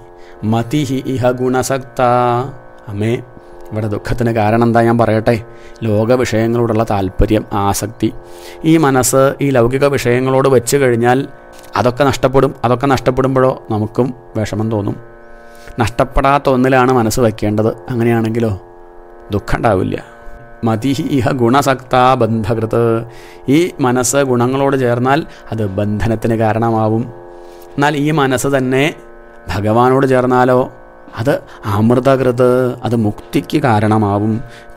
മതി ഇഹ ഗുണസക്ത. അമ്മേ, ഇവിടെ ദുഃഖത്തിന് കാരണം എന്താ ഞാൻ പറയട്ടെ. ലോക വിഷയങ്ങളോടുള്ള താല്പര്യം, ആസക്തി. ഈ മനസ്സ് ഈ ലൗകിക വിഷയങ്ങളോട് വെച്ച് കഴിഞ്ഞാൽ അതൊക്കെ നഷ്ടപ്പെടും. അതൊക്കെ നഷ്ടപ്പെടുമ്പോഴോ നമുക്കും വിഷമം തോന്നും. നഷ്ടപ്പെടാത്ത ഒന്നിലാണ് മനസ്സ് വയ്ക്കേണ്ടത്. അങ്ങനെയാണെങ്കിലോ ദുഃഖം ഉണ്ടാവില്ല. മതി ഇഹ ഗുണസക്ത ബന്ധകൃത്. ഈ മനസ്സ് ഗുണങ്ങളോട് ചേർന്നാൽ അത് ബന്ധനത്തിന് കാരണമാവും. എന്നാൽ ഈ മനസ്സ് തന്നെ ഭഗവാനോട് ചേർന്നാലോ അത് അമൃതകൃത്, അത് മുക്തിക്ക് കാരണമാവും.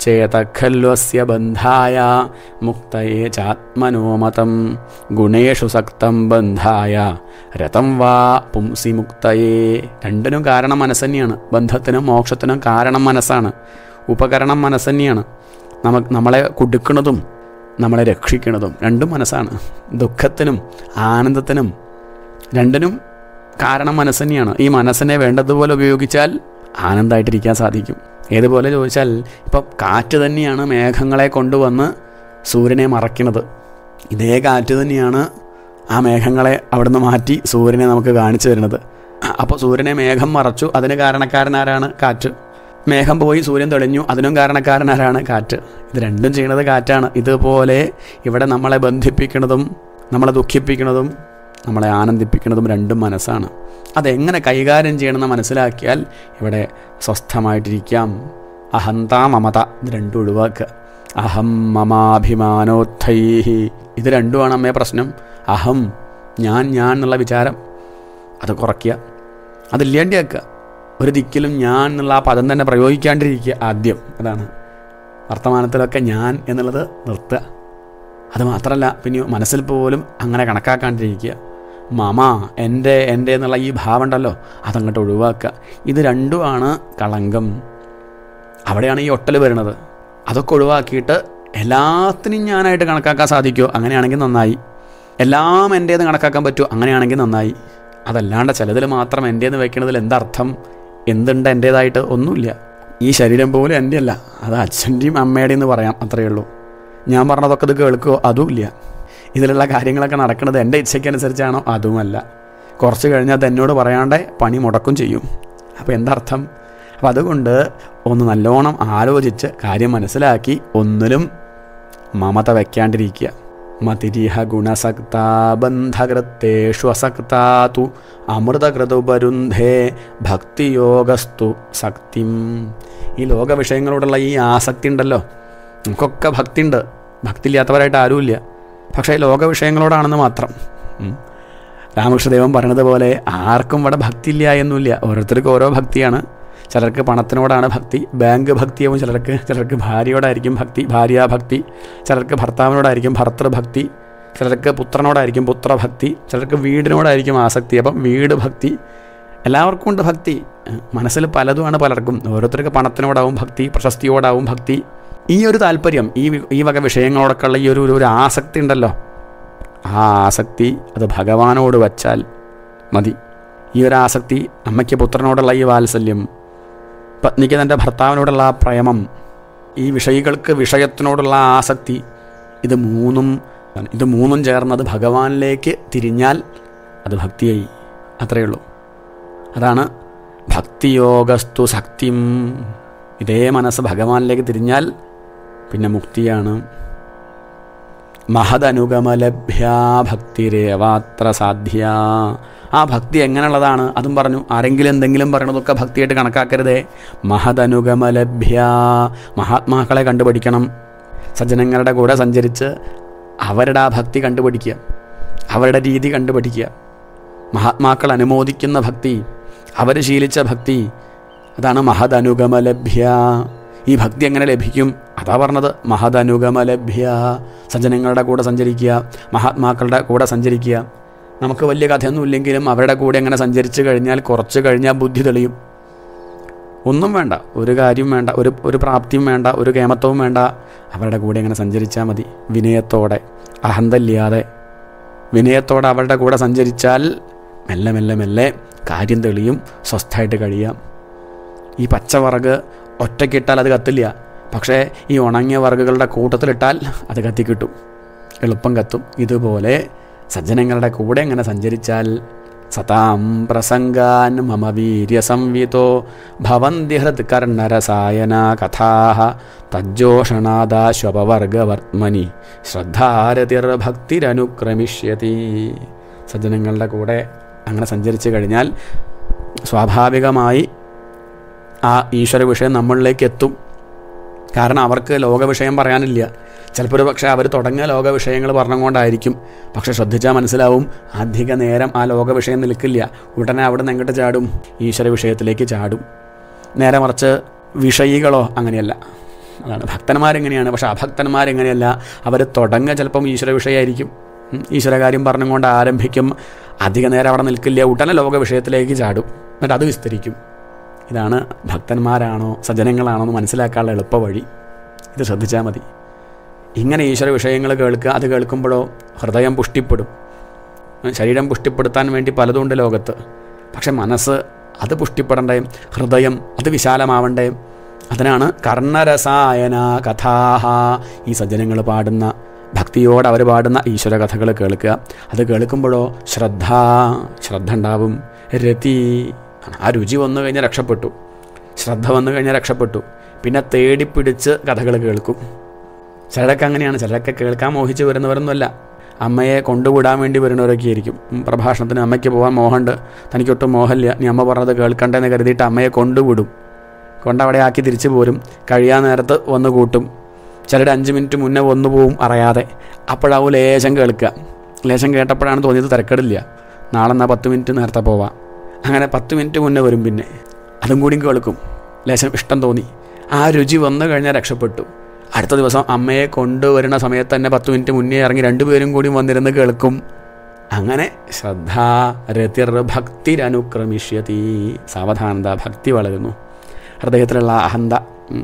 ചേതഖല്വസ്യ ബന്ധായ മുക്തയേ ചാത്മനോമതം ഗുണേഷു സക്തം ബന്ധായ രതം വാ പുംസി മുക്തയേ. രണ്ടിനും കാരണം മനസ്സ് തന്നെയാണ്. ബന്ധത്തിനും മോക്ഷത്തിനും കാരണം മനസ്സാണ്, ഉപകരണം മനസ്സ് തന്നെയാണ്. നമുക്ക് നമ്മളെ കൊടുക്കുന്നതും നമ്മളെ രക്ഷിക്കുന്നതും രണ്ടും മനസ്സാണ്. ദുഃഖത്തിനും ആനന്ദത്തിനും രണ്ടിനും കാരണം മനസ്സ് തന്നെയാണ്. ഈ മനസ്സിനെ വേണ്ടതുപോലെ ഉപയോഗിച്ചാൽ ആനന്ദമായിട്ടിരിക്കാൻ സാധിക്കും. ഏതുപോലെ ചോദിച്ചാൽ, ഇപ്പം കാറ്റ് തന്നെയാണ് മേഘങ്ങളെ കൊണ്ടുവന്ന് സൂര്യനെ മറയ്ക്കുന്നത്. ഇതേ കാറ്റ് തന്നെയാണ് ആ മേഘങ്ങളെ അവിടുന്ന് മാറ്റി സൂര്യനെ നമുക്ക് കാണിച്ചു തരുന്നത്. അപ്പോൾ സൂര്യനെ മേഘം മറച്ചു, അതിന് കാരണക്കാരനാരാണ്? കാറ്റ്. മേഘം പോയി സൂര്യൻ തെളിഞ്ഞു, അതിനും കാരണക്കാരനാരാണ്? കാറ്റ്. ഇത് രണ്ടും ചെയ്യുന്നത് കാറ്റാണ്. ഇതുപോലെ ഇവിടെ നമ്മളെ ബന്ധിപ്പിക്കുന്നതും നമ്മളെ ദുഃഖിപ്പിക്കുന്നതും നമ്മളെ ആനന്ദിപ്പിക്കുന്നതും രണ്ടും മനസ്സാണ്. അതെങ്ങനെ കൈകാര്യം ചെയ്യണമെന്ന് മനസ്സിലാക്കിയാൽ ഇവിടെ സ്വസ്ഥമായിട്ടിരിക്കാം. അഹന്ത മമത ഇത് രണ്ടും ഒഴിവാക്കുക. അഹം മമാഭിമാനോത്ഥൈ ഇത് രണ്ടുമാണ് അമ്മേ പ്രശ്നം. അഹം, ഞാൻ ഞാൻ എന്നുള്ള വിചാരം അത് കുറയ്ക്കുക, അതില്ലാണ്ടിയാക്കുക. ഒരു ദിക്കിലും ഞാൻ എന്നുള്ള ആ പദം തന്നെ പ്രയോഗിക്കാണ്ടിരിക്കുക ആദ്യം. അതാണ് വർത്തമാനത്തിലൊക്കെ ഞാൻ എന്നുള്ളത് നിർത്തുക. അത് മാത്രമല്ല, പിന്നെ മനസ്സിൽ പോലും അങ്ങനെ കണക്കാക്കാണ്ടിരിക്കുക. മമ, എൻ്റെ എൻ്റെ എന്നുള്ള ഈ ഭാവം ഉണ്ടല്ലോ, അതങ്ങോട്ട് ഒഴിവാക്കുക. ഇത് രണ്ടുമാണ് കളങ്കം. അവിടെയാണ് ഈ ഒട്ടൽ വരുന്നത്. അതൊക്കെ ഒഴിവാക്കിയിട്ട് എല്ലാത്തിനും ഞാനായിട്ട് കണക്കാക്കാൻ സാധിക്കുമോ? അങ്ങനെയാണെങ്കിൽ നന്നായി. എല്ലാം എൻ്റേന്ന് കണക്കാക്കാൻ പറ്റുമോ? അങ്ങനെയാണെങ്കിൽ നന്നായി. അതല്ലാണ്ട് ചിലതിൽ മാത്രം എൻ്റേന്ന് വയ്ക്കുന്നതിൽ എന്തർത്ഥം? എന്തുണ്ട് എൻ്റേതായിട്ട്? ഒന്നുമില്ല. ഈ ശരീരം പോലും എൻ്റെ അല്ല, അത് അച്ഛൻ്റെയും അമ്മയുടെയും എന്ന് പറയാം, അത്രയേ ഉള്ളൂ. ഞാൻ പറഞ്ഞതൊക്കെ ഇത് കേൾക്കുമോ? അതുമില്ല. ഇതിലുള്ള കാര്യങ്ങളൊക്കെ നടക്കുന്നത് എൻ്റെ ഇച്ഛയ്ക്കനുസരിച്ചാണോ? അതുമല്ല. കുറച്ച് കഴിഞ്ഞാൽ അത് എന്നോട് പറയാണ്ട് പണി മുടക്കും ചെയ്യും. അപ്പോൾ എന്തർത്ഥം? അപ്പം അതുകൊണ്ട് ഒന്ന് നല്ലോണം ആലോചിച്ച് കാര്യം മനസ്സിലാക്കി ഒന്നിലും മമത വയ്ക്കാണ്ടിരിക്കുക. മതിരിഹ ഗുണസക്ത ബന്ധകൃത്തേഷു അസക്താതു അമൃതകൃതുപരുന്ധേ ഭക്തിയോഗസ്തു ശക്തിം. ഈ ലോക വിഷയങ്ങളോടുള്ള ഈ ആസക്തി ഉണ്ടല്ലോ, നമുക്കൊക്കെ ഭക്തി ഉണ്ട്, ഭക്തി ഇല്ലാത്തവരായിട്ട് ആരുമില്ല. പക്ഷേ ലോക വിഷയങ്ങളോടാണെന്ന് മാത്രം. രാമകൃഷ്ണദേവൻ പറഞ്ഞത് പോലെ ആർക്കും ഇവിടെ ഭക്തി ഇല്ല എന്നുമില്ല. ഓരോരുത്തർക്കും ഓരോ ഭക്തിയാണ്. ചിലർക്ക് പണത്തിനോടാണ് ഭക്തി, ബാങ്ക് ഭക്തിയാവും ചിലർക്ക്. ചിലർക്ക് ഭാര്യയോടായിരിക്കും ഭക്തി, ഭാര്യാഭക്തി. ചിലർക്ക് ഭർത്താവിനോടായിരിക്കും ഭർത്തൃഭക്തി. ചിലർക്ക് പുത്രനോടായിരിക്കും പുത്രഭക്തി. ചിലർക്ക് വീടിനോടായിരിക്കും ആസക്തി. അപ്പം വീട് ഭക്തി. എല്ലാവർക്കും ഉണ്ട് ഭക്തി. മനസ്സിൽ പലതുമാണ് പലർക്കും. ഓരോരുത്തർക്ക് പണത്തിനോടാവും ഭക്തി, പ്രശസ്തിയോടാവും ഭക്തി. ഈ ഒരു താല്പര്യം, ഈ ഈ വക വിഷയങ്ങളോടൊക്കെയുള്ള ഈ ഒരു ഒരു ആസക്തി ഉണ്ടല്ലോ, ആ ആസക്തി അത് ഭഗവാനോട് വച്ചാൽ മതി. ഈ ഒരു ആസക്തി, അമ്മയ്ക്ക് പുത്രനോടുള്ള ഈ വാത്സല്യം, പത്നിക്ക് തൻ്റെ ഭർത്താവിനോടുള്ള ആ പ്രേമം, ഈ വിഷയികൾക്ക് വിഷയത്തിനോടുള്ള ആസക്തി, ഇത് മൂന്നും ഇത് മൂന്നും ചേർന്നത് ഭഗവാനിലേക്ക് തിരിഞ്ഞാൽ അത് ഭക്തിയായി. അത്രയേ ഉള്ളൂ. അതാണ് ഭക്തിയോഗസ്തു ശക്തിം. ഇതേ മനസ്സ് ഭഗവാനിലേക്ക് തിരിഞ്ഞാൽ പിന്നെ മുക്തിയാണ്. മഹദനുഗമലഭ്യാ ഭക്തിരേവാത്ര സാധ്യ. ആ ഭക്തി എങ്ങനെയുള്ളതാണ് അതും പറഞ്ഞു. ആരെങ്കിലും എന്തെങ്കിലും പറയണതൊക്കെ ഭക്തിയായിട്ട് കണക്കാക്കരുതേ. മഹദനുഗമലഭ്യ, മഹാത്മാക്കളെ കണ്ടുപിടിക്കണം. സജ്ജനങ്ങളുടെ കൂടെ സഞ്ചരിച്ച് അവരുടെ ആ ഭക്തി കണ്ടുപിടിക്കുക. അവരുടെ രീതി കണ്ടുപഠിക്കുക. മഹാത്മാക്കൾ അനുമോദിക്കുന്ന ഭക്തി, അവർ ശീലിച്ച ഭക്തി, അതാണ് മഹദനുഗമലഭ്യ. ഈ ഭക്തി എങ്ങനെ ലഭിക്കും? അതാ പറഞ്ഞത്, മഹദനുഗമലഭ്യ. സജ്ജനങ്ങളുടെ കൂടെ സഞ്ചരിക്കുക, മഹാത്മാക്കളുടെ കൂടെ സഞ്ചരിക്കുക. നമുക്ക് വലിയ കഥയൊന്നും ഇല്ലെങ്കിലും അവരുടെ കൂടെ എങ്ങനെ സഞ്ചരിച്ച് കഴിഞ്ഞാൽ കുറച്ച് കഴിഞ്ഞാൽ ബുദ്ധി തെളിയും. ഒന്നും വേണ്ട, ഒരു കാര്യം വേണ്ട, ഒരു ഒരു പ്രാപ്തിയും വേണ്ട, ഒരു കേമത്വവും വേണ്ട. അവരുടെ കൂടെ എങ്ങനെ സഞ്ചരിച്ചാൽ മതി. വിനയത്തോടെ, അഹന്തയില്ലാതെ വിനയത്തോടെ അവരുടെ കൂടെ സഞ്ചരിച്ചാൽ മെല്ലെ മെല്ലെ മെല്ലെ കാര്യം തെളിയും, സ്വസ്ഥമായിട്ട് കഴിയാം. ഈ പച്ചവറക് ഒറ്റയ്ക്കിട്ടാൽ അത് കത്തില്ല, പക്ഷേ ഈ ഉണങ്ങിയ വറകുകളുടെ കൂട്ടത്തിലിട്ടാൽ അത് കത്തിക്കിട്ടും, എളുപ്പം കത്തും. ഇതുപോലെ സജ്ജനങ്ങളുടെ കൂടെ എങ്ങനെ സഞ്ചരിച്ചാൽ സതാം പ്രസംഗാൻ മമ വീര്യസംവിതോ ഭവന്തി ഹൃത് കർണരസായന കഥാഃ തജ്ജോഷണാദാശ്വപവർഗവർത്മനി ശ്രദ്ധാരതിർഭക്തിരനുക്രമിഷ്യതി. സജ്ജനങ്ങളുടെ കൂടെ അങ്ങനെ സഞ്ചരിച്ചു കഴിഞ്ഞാൽ സ്വാഭാവികമായി ആ ഈശ്വര വിഷയം നമ്മളിലേക്ക് എത്തും. കാരണം അവർക്ക് ലോകവിഷയം പറയാനില്ല. ചിലപ്പോൾ ഒരു പക്ഷേ അവർ തുടങ്ങിയ ലോകവിഷയങ്ങൾ പറഞ്ഞുകൊണ്ടായിരിക്കും. പക്ഷെ ശ്രദ്ധിച്ചാൽ മനസ്സിലാവും, അധിക നേരം ആ ലോകവിഷയം നിൽക്കില്ല. ഉടനെ അവിടെ നിന്ന് എങ്ങോട്ട് ചാടും? ഈശ്വര വിഷയത്തിലേക്ക് ചാടും. നേരെ മറിച്ച് വിഷയികളോ അങ്ങനെയല്ല. അതാണ് ഭക്തന്മാരെങ്ങനെയാണ്. പക്ഷെ അഭക്തന്മാരെങ്ങനെയല്ല. അവർ തുടങ്ങുക ചിലപ്പം ഈശ്വര വിഷയമായിരിക്കും. ഈശ്വരകാര്യം പറഞ്ഞുകൊണ്ട് ആരംഭിക്കും. അധിക നേരം അവിടെ നിൽക്കില്ല, ഉടനെ ലോക വിഷയത്തിലേക്ക് ചാടും, എന്നിട്ട് അത് വിസ്തരിക്കും. ഇതാണ് ഭക്തന്മാരാണോ സജ്ജനങ്ങളാണോ എന്ന് മനസ്സിലാക്കാനുള്ള എളുപ്പ വഴി. ഇത് ശ്രദ്ധിച്ചാൽ മതി. ഇങ്ങനെ ഈശ്വര വിഷയങ്ങൾ കേൾക്കുക. അത് കേൾക്കുമ്പോഴോ ഹൃദയം പുഷ്ടിപ്പെടും. ശരീരം പുഷ്ടിപ്പെടുത്താൻ വേണ്ടി പലതുണ്ട് ലോകത്ത്. പക്ഷെ മനസ്സ് അത് പുഷ്ടിപ്പെടണ്ടേ, ഹൃദയം അത് വിശാലമാവണ്ടേ. അതിനാണ് കർണരസായന കഥാഃ. ഈ സജ്ജനങ്ങൾ പാടുന്ന ഭക്തിയോട് അവർ പാടുന്ന ഈശ്വര കഥകൾ കേൾക്കുക. അത് കേൾക്കുമ്പോഴോ ശ്രദ്ധ ശ്രദ്ധ ഉണ്ടാവും. രതി, ആ രുചി വന്നു കഴിഞ്ഞാൽ രക്ഷപ്പെട്ടു. ശ്രദ്ധ വന്നു കഴിഞ്ഞാൽ രക്ഷപ്പെട്ടു. പിന്നെ തേടിപ്പിടിച്ച് കഥകൾ കേൾക്കും. ചിലരൊക്കെ അങ്ങനെയാണ്. ചിലരൊക്കെ കേൾക്കാൻ മോഹിച്ച് വരുന്നവരൊന്നുമല്ല, അമ്മയെ കൊണ്ടുവിടാൻ വേണ്ടി വരുന്നവരൊക്കെ ആയിരിക്കും. പ്രഭാഷണത്തിന് അമ്മയ്ക്ക് പോകാൻ മോഹമുണ്ട്, തനിക്കൊട്ടും മോഹമില്ല, നീ അമ്മ പറഞ്ഞത് കേൾക്കണ്ടെന്ന് കരുതിയിട്ട് അമ്മയെ കൊണ്ടുവിടും. കൊണ്ടവിടെ ആക്കി തിരിച്ചു പോരും. കഴിയാൻ നേരത്ത് വന്ന് കൂട്ടും. ചിലർ അഞ്ച് മിനിറ്റ് മുന്നേ വന്നു പോവും അറിയാതെ. അപ്പോഴാവും ലേശം കേൾക്കുക. ലേശം കേട്ടപ്പോഴാണ് തോന്നിയത് തിരക്കടില്ല, നാളെ എന്നാൽ പത്ത് മിനിറ്റ് നേരത്തെ പോവാം. അങ്ങനെ പത്ത് മിനിറ്റ് മുന്നേ വരും. പിന്നെ അതും കൂടി കേൾക്കും. ലേശം ഇഷ്ടം തോന്നി, ആ രുചി വന്നു കഴിഞ്ഞാൽ രക്ഷപ്പെട്ടു. അടുത്ത ദിവസം അമ്മയെ കൊണ്ടുവരുന്ന സമയത്ത് തന്നെ പത്ത് മിനിറ്റ് മുന്നേ ഇറങ്ങി രണ്ടുപേരും കൂടി വന്നിരുന്ന് കേൾക്കും. അങ്ങനെ ശ്രദ്ധ രതിർ ഭക്തിരനുക്രമിഷ്യതി. സാവധാനത, ഭക്തി വളരുന്നു. ഹൃദയത്തിലുള്ള അഹന്ത,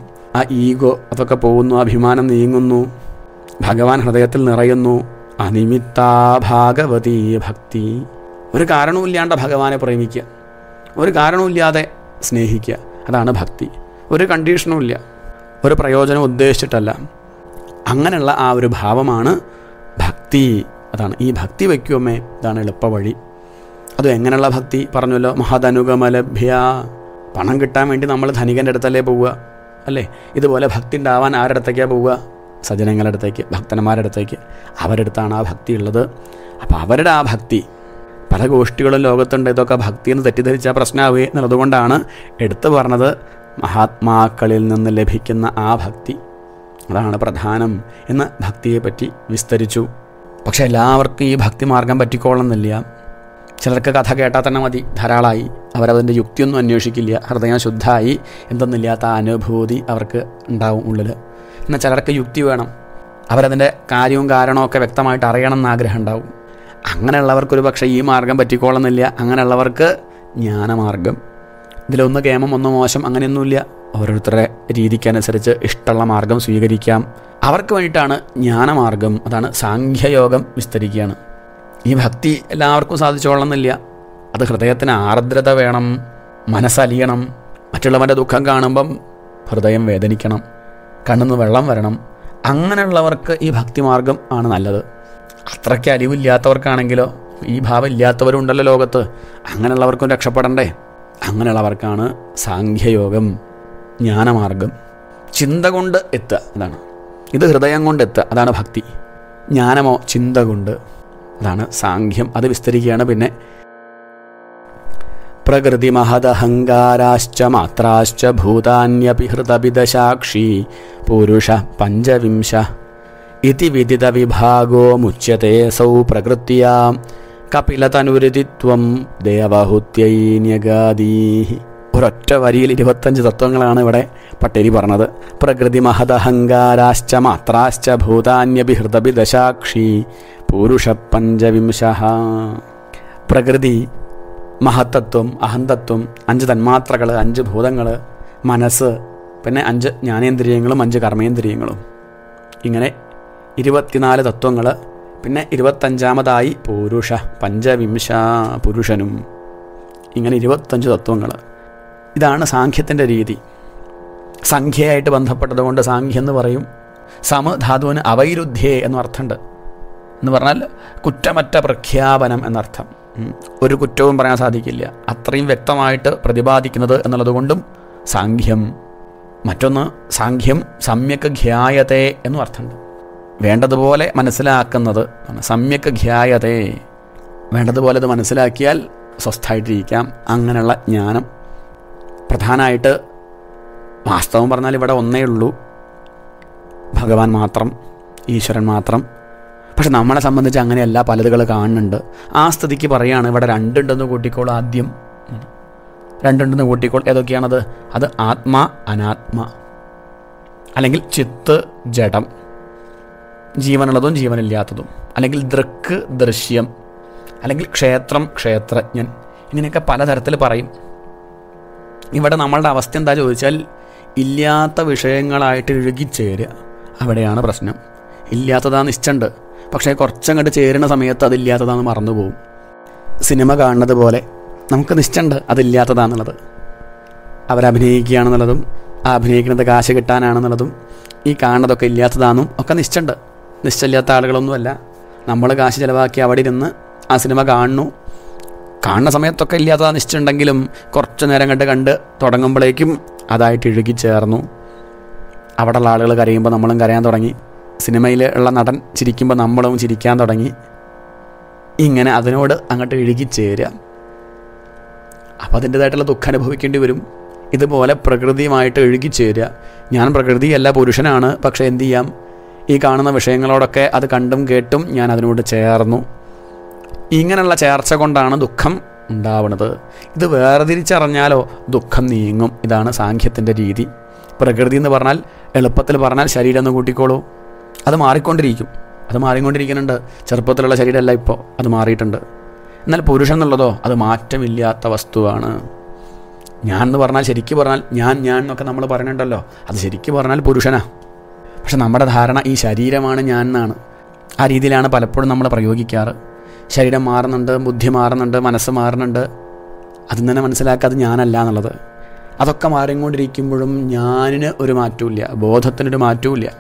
ആ ഈഗോ അതൊക്കെ പോകുന്നു. അഭിമാനം നീങ്ങുന്നു. ഭഗവാൻ ഹൃദയത്തിൽ നിറയുന്നു. അനിമിത്താ ഭാഗവതീ ഭക്തി. ഒരു കാരണവുമില്ലാണ്ട് ഭഗവാനെ പ്രേമിക്കുക, ഒരു കാരണവുമില്ലാതെ സ്നേഹിക്കുക, അതാണ് ഭക്തി. ഒരു കണ്ടീഷനുമില്ല, ഒരു പ്രയോജനം ഉദ്ദേശിച്ചിട്ടല്ല. അങ്ങനെയുള്ള ആ ഒരു ഭാവമാണ് ഭക്തി. അതാണ് ഈ ഭക്തി വയ്ക്കുമേ, ഇതാണ് എളുപ്പ വഴി. അതും എങ്ങനെയുള്ള ഭക്തി പറഞ്ഞല്ലോ, മഹദനുഗമലഭ്യ. പണം കിട്ടാൻ വേണ്ടി നമ്മൾ ധനികൻ്റെ അടുത്തല്ലേ പോവുക, അല്ലേ? ഇതുപോലെ ഭക്തി ഉണ്ടാവാൻ ആരുടെ അടുത്തേക്കാണ് പോവുക? സജ്ജനങ്ങളുടെ അടുത്തേക്ക്, ഭക്തന്മാരുടെ അടുത്തേക്ക്. അവരുടെ അടുത്താണ് ആ ഭക്തി ഉള്ളത്. അപ്പോൾ അവരുടെ ആ ഭക്തി, പല ഗോഷ്ഠികളും ലോകത്തുണ്ട്, ഇതൊക്കെ ഭക്തി എന്ന് തെറ്റിദ്ധരിച്ചാൽ പ്രശ്നമാവുക എന്നുള്ളതുകൊണ്ടാണ് എടുത്തു പറഞ്ഞത് മഹാത്മാക്കളിൽ നിന്ന് ലഭിക്കുന്ന ആ ഭക്തി, അതാണ് പ്രധാനം എന്ന് ഭക്തിയെപ്പറ്റി വിസ്തരിച്ചു. പക്ഷെ എല്ലാവർക്കും ഈ ഭക്തി മാർഗം പറ്റിക്കോളണമെന്നില്ല. ചിലർക്ക് കഥ കേട്ടാൽ തന്നെ മതി, ധാരാളമായി. അവരതിൻ്റെ യുക്തിയൊന്നും അന്വേഷിക്കില്ല. ഹൃദയം ശുദ്ധമായി എന്തെന്നില്ലാത്ത അനുഭൂതി അവർക്ക് ഉണ്ടാവും ഉള്ളിൽ. എന്നാൽ ചിലർക്ക് യുക്തി വേണം. അവരതിൻ്റെ കാര്യവും കാരണമൊക്കെ വ്യക്തമായിട്ട് അറിയണം എന്ന് ആഗ്രഹം ഉണ്ടാവും. അങ്ങനെയുള്ളവർക്കൊരു പക്ഷേ ഈ മാർഗം പറ്റിക്കോളണമെന്നില്ല. അങ്ങനെയുള്ളവർക്ക് ജ്ഞാനമാർഗം. ഇതിലൊന്ന് കേമം ഒന്ന് മോശം അങ്ങനെയൊന്നുമില്ല. ഓരോരുത്തരുടെ രീതിക്കനുസരിച്ച് ഇഷ്ടമുള്ള മാർഗം സ്വീകരിക്കാം. അവർക്ക് വേണ്ടിയിട്ടാണ് ജ്ഞാനമാർഗം. അതാണ് സാഖ്യയോഗം വിസ്തരിക്കുകയാണ്. ഈ ഭക്തി എല്ലാവർക്കും സാധിച്ചോളണമെന്നില്ല. അത് ഹൃദയത്തിന് ആർദ്രത വേണം, മനസ്സലിയണം. മറ്റുള്ളവൻ്റെ ദുഃഖം കാണുമ്പം ഹൃദയം വേദനിക്കണം, കണ്ണിന്ന് വെള്ളം വരണം. അങ്ങനെയുള്ളവർക്ക് ഈ ഭക്തിമാർഗം ആണ് നല്ലത്. അത്രയ്ക്ക് അലിവില്ലാത്തവർക്കാണെങ്കിലോ, ഈ ഭാവം ഇല്ലാത്തവരുണ്ടല്ലോ ലോകത്ത്, അങ്ങനെയുള്ളവർക്കും രക്ഷപ്പെടണ്ടേ. അങ്ങനെയുള്ളവർക്കാണ് സാഖ്യയോഗം, ജ്ഞാനമാർഗം. ചിന്ത കൊണ്ട് എത്തുക, അതാണ്. ഇത് ഹൃദയം കൊണ്ട് എത്തുക, അതാണ് ഭക്തി. ജ്ഞാനമോ ചിന്ത കൊണ്ട്, അതാണ് സാഖ്യം. അത് വിസ്തരിക്കുകയാണ്. പിന്നെ പ്രകൃതി മഹദഹങ്കാരാശ്ച മാത്രാശ്ച ഭൂതാന്യപി ഹൃതപിദശാക്ഷി പുരുഷ പഞ്ചവിംശ. ഇതി വിദിത വിഭാഗോ മുച്യത്തെ സൗ പ്രകൃത്യാ കപിലതനുരുതിത്വം ദേവഹുത്യൈന്യഗാദീ. ഒരൊറ്റ വരിയിൽ ഇരുപത്തഞ്ച് തത്വങ്ങളാണ് ഇവിടെ പട്ടേരി പറഞ്ഞത്. പ്രകൃതി മഹദഹങ്കാരാശ്ച മാത്രാശ്ച ഭൂതാന്യഭിഹൃതഭി ദശാക്ഷി പൂരുഷ പഞ്ചവിംശ. പ്രകൃതി, മഹത്തത്വം, അഹന്തത്വം, അഞ്ച് തന്മാത്രകൾ, അഞ്ച് ഭൂതങ്ങൾ, മനസ്സ്, പിന്നെ അഞ്ച് ജ്ഞാനേന്ദ്രിയങ്ങളും അഞ്ച് കർമ്മേന്ദ്രിയങ്ങളും, ഇങ്ങനെ ഇരുപത്തിനാല് തത്വങ്ങൾ. പിന്നെ ഇരുപത്തഞ്ചാമതായി പൂരുഷ പഞ്ചവിംശ, പുരുഷനും. ഇങ്ങനെ ഇരുപത്തഞ്ച് തത്വങ്ങൾ. ഇതാണ് സാഖ്യത്തിൻ്റെ രീതി. സംഖ്യയായിട്ട് ബന്ധപ്പെട്ടതുകൊണ്ട് സാഖ്യം എന്ന് പറയും. സമ ധാതുവിന് അവൈരുദ്ധ്യേ എന്നർത്ഥമുണ്ട്. എന്ന് പറഞ്ഞാൽ കുറ്റമറ്റ പ്രഖ്യാപനം എന്നർത്ഥം. ഒരു കുറ്റവും പറയാൻ സാധിക്കില്ല, അത്രയും വ്യക്തമായിട്ട് പ്രതിപാദിക്കുന്നത് എന്നുള്ളത് കൊണ്ടും സാഖ്യം. മറ്റൊന്ന് സാഖ്യം സമ്യക് ഖ്യായതേ എന്നും അർത്ഥമുണ്ട്. വേണ്ടതുപോലെ മനസ്സിലാക്കുന്നത്. സമ്യക് ഖ്യായതേ, വേണ്ടതുപോലെ അത് മനസ്സിലാക്കിയാൽ സ്വസ്ഥമായിട്ടിരിക്കാം. അങ്ങനെയുള്ള ജ്ഞാനം പ്രധാനമായിട്ട്. വാസ്തവം പറഞ്ഞാൽ ഇവിടെ ഒന്നേ ഉള്ളൂ, ഭഗവാൻ മാത്രം, ഈശ്വരൻ മാത്രം. പക്ഷെ നമ്മളെ സംബന്ധിച്ച് അങ്ങനെയല്ല, പലതുകൾ കാണുന്നുണ്ട്. ആ സ്ഥിതിക്ക് പറയുകയാണ് ഇവിടെ രണ്ടുണ്ടെന്ന് കൂട്ടിക്കോൾ. ആദ്യം രണ്ടുണ്ടെന്ന് കൂട്ടിക്കോൾ. ഏതൊക്കെയാണത്? അത് ആത്മാ, അനാത്മ, അല്ലെങ്കിൽ ചിത്ത്, ജഡം, ജീവനുള്ളതും ജീവനില്ലാത്തതും, അല്ലെങ്കിൽ ദൃക്ക്, ദൃശ്യം, അല്ലെങ്കിൽ ക്ഷേത്രം, ക്ഷേത്രജ്ഞൻ. ഇങ്ങനെയൊക്കെ പലതരത്തിൽ പറയും. ഇവിടെ നമ്മളുടെ അവസ്ഥ എന്താ ചോദിച്ചാൽ ഇല്ലാത്ത വിഷയങ്ങളായിട്ട് ഇഴുകിച്ചേരുക. അവിടെയാണ് പ്രശ്നം. ഇല്ലാത്തതാ നിശ്ചയുണ്ട്, പക്ഷേ കുറച്ചങ്ങോട്ട് ചേരുന്ന സമയത്ത് അതില്ലാത്തതാണെന്ന് മറന്നുപോകും. സിനിമ കാണുന്നത് പോലെ നമുക്ക് നിശ്ചയുണ്ട് അതില്ലാത്തതാണെന്നുള്ളത്. അവരഭിനയിക്കുകയാണെന്നുള്ളതും ആ അഭിനയിക്കുന്നത് കാശ് കിട്ടാനാണെന്നുള്ളതും ഈ കാണുന്നതൊക്കെ ഇല്ലാത്തതാണെന്നും ഒക്കെ നിശ്ചയുണ്ട്. നിശ്ചയില്ലാത്ത ആളുകളൊന്നുമല്ല. നമ്മൾ കാശ് ചിലവാക്കി അവിടെ ഇരുന്ന് ആ സിനിമ കാണുന്നു. കാണുന്ന സമയത്തൊക്കെ ഇല്ലാത്തതാ നിശ്ചയുണ്ടെങ്കിലും കുറച്ച് നേരം കണ്ട് കണ്ട് തുടങ്ങുമ്പോഴേക്കും അതായിട്ട് ഇഴുകിച്ചേർന്നു. അവിടെയുള്ള ആളുകൾ കരയുമ്പോൾ നമ്മളും കരയാൻ തുടങ്ങി. സിനിമയിൽ ഉള്ള നടൻ ചിരിക്കുമ്പോൾ നമ്മളും ചിരിക്കാൻ തുടങ്ങി. ഇങ്ങനെ അതിനോട് അങ്ങോട്ട് ഇഴുകിച്ചേരുക. അപ്പം അതിൻ്റേതായിട്ടുള്ള ദുഃഖം അനുഭവിക്കേണ്ടി വരും. ഇതുപോലെ പ്രകൃതിയുമായിട്ട് ഇഴുകിച്ചേരുക. ഞാൻ പ്രകൃതിയല്ല, പുരുഷനാണ്. പക്ഷേ എന്തു ചെയ്യാം, ഈ കാണുന്ന വിഷയങ്ങളോടൊക്കെ അത് കണ്ടും കേട്ടും ഞാൻ അതിനോട് ചേർന്നു. ഇങ്ങനെയുള്ള ചേർച്ച കൊണ്ടാണ് ദുഃഖം ഉണ്ടാവുന്നത്. ഇത് വേർതിരിച്ചറിഞ്ഞാലോ ദുഃഖം നീങ്ങും. ഇതാണ് സാഖ്യത്തിൻ്റെ രീതി. പ്രകൃതി എന്ന് പറഞ്ഞാൽ എളുപ്പത്തിൽ പറഞ്ഞാൽ ശരീരം എന്ന് കൂട്ടിക്കോളൂ. അത് മാറിക്കൊണ്ടിരിക്കും. അത് മാറിക്കൊണ്ടിരിക്കുന്നുണ്ട്. ചെറുപ്പത്തിലുള്ള ശരീരമല്ല ഇപ്പോൾ, അത് മാറിയിട്ടുണ്ട്. എന്നാൽ പുരുഷൻ എന്നുള്ളതോ അത് മാറ്റമില്ലാത്ത വസ്തുവാണ്. ഞാൻ എന്ന് പറഞ്ഞാൽ ശരിക്കും പറഞ്ഞാൽ ഞാൻ ഞാൻ എന്നൊക്കെ നമ്മൾ പറയുന്നുണ്ടല്ലോ, അത് ശരിക്കും പറഞ്ഞാൽ പുരുഷനാ. പക്ഷെ നമ്മുടെ ധാരണ ഈ ശരീരമാണ് ഞാൻ എന്നാണ്. ആ രീതിയിലാണ് പലപ്പോഴും നമ്മൾ പ്രയോഗിക്കാറ്. ശരീരം മാറുന്നുണ്ട്, ബുദ്ധി മാറുന്നുണ്ട്, മനസ്സ് മാറുന്നുണ്ട്. അതിൽ തന്നെ മനസ്സിലാക്കുക അത് ഞാനല്ല എന്നുള്ളത്. അതൊക്കെ മാറിക്കൊണ്ടിരിക്കുമ്പോഴും ഞാനിന് ഒരു മാറ്റമില്ല, ബോധത്തിനൊരു മാറ്റമില്ല.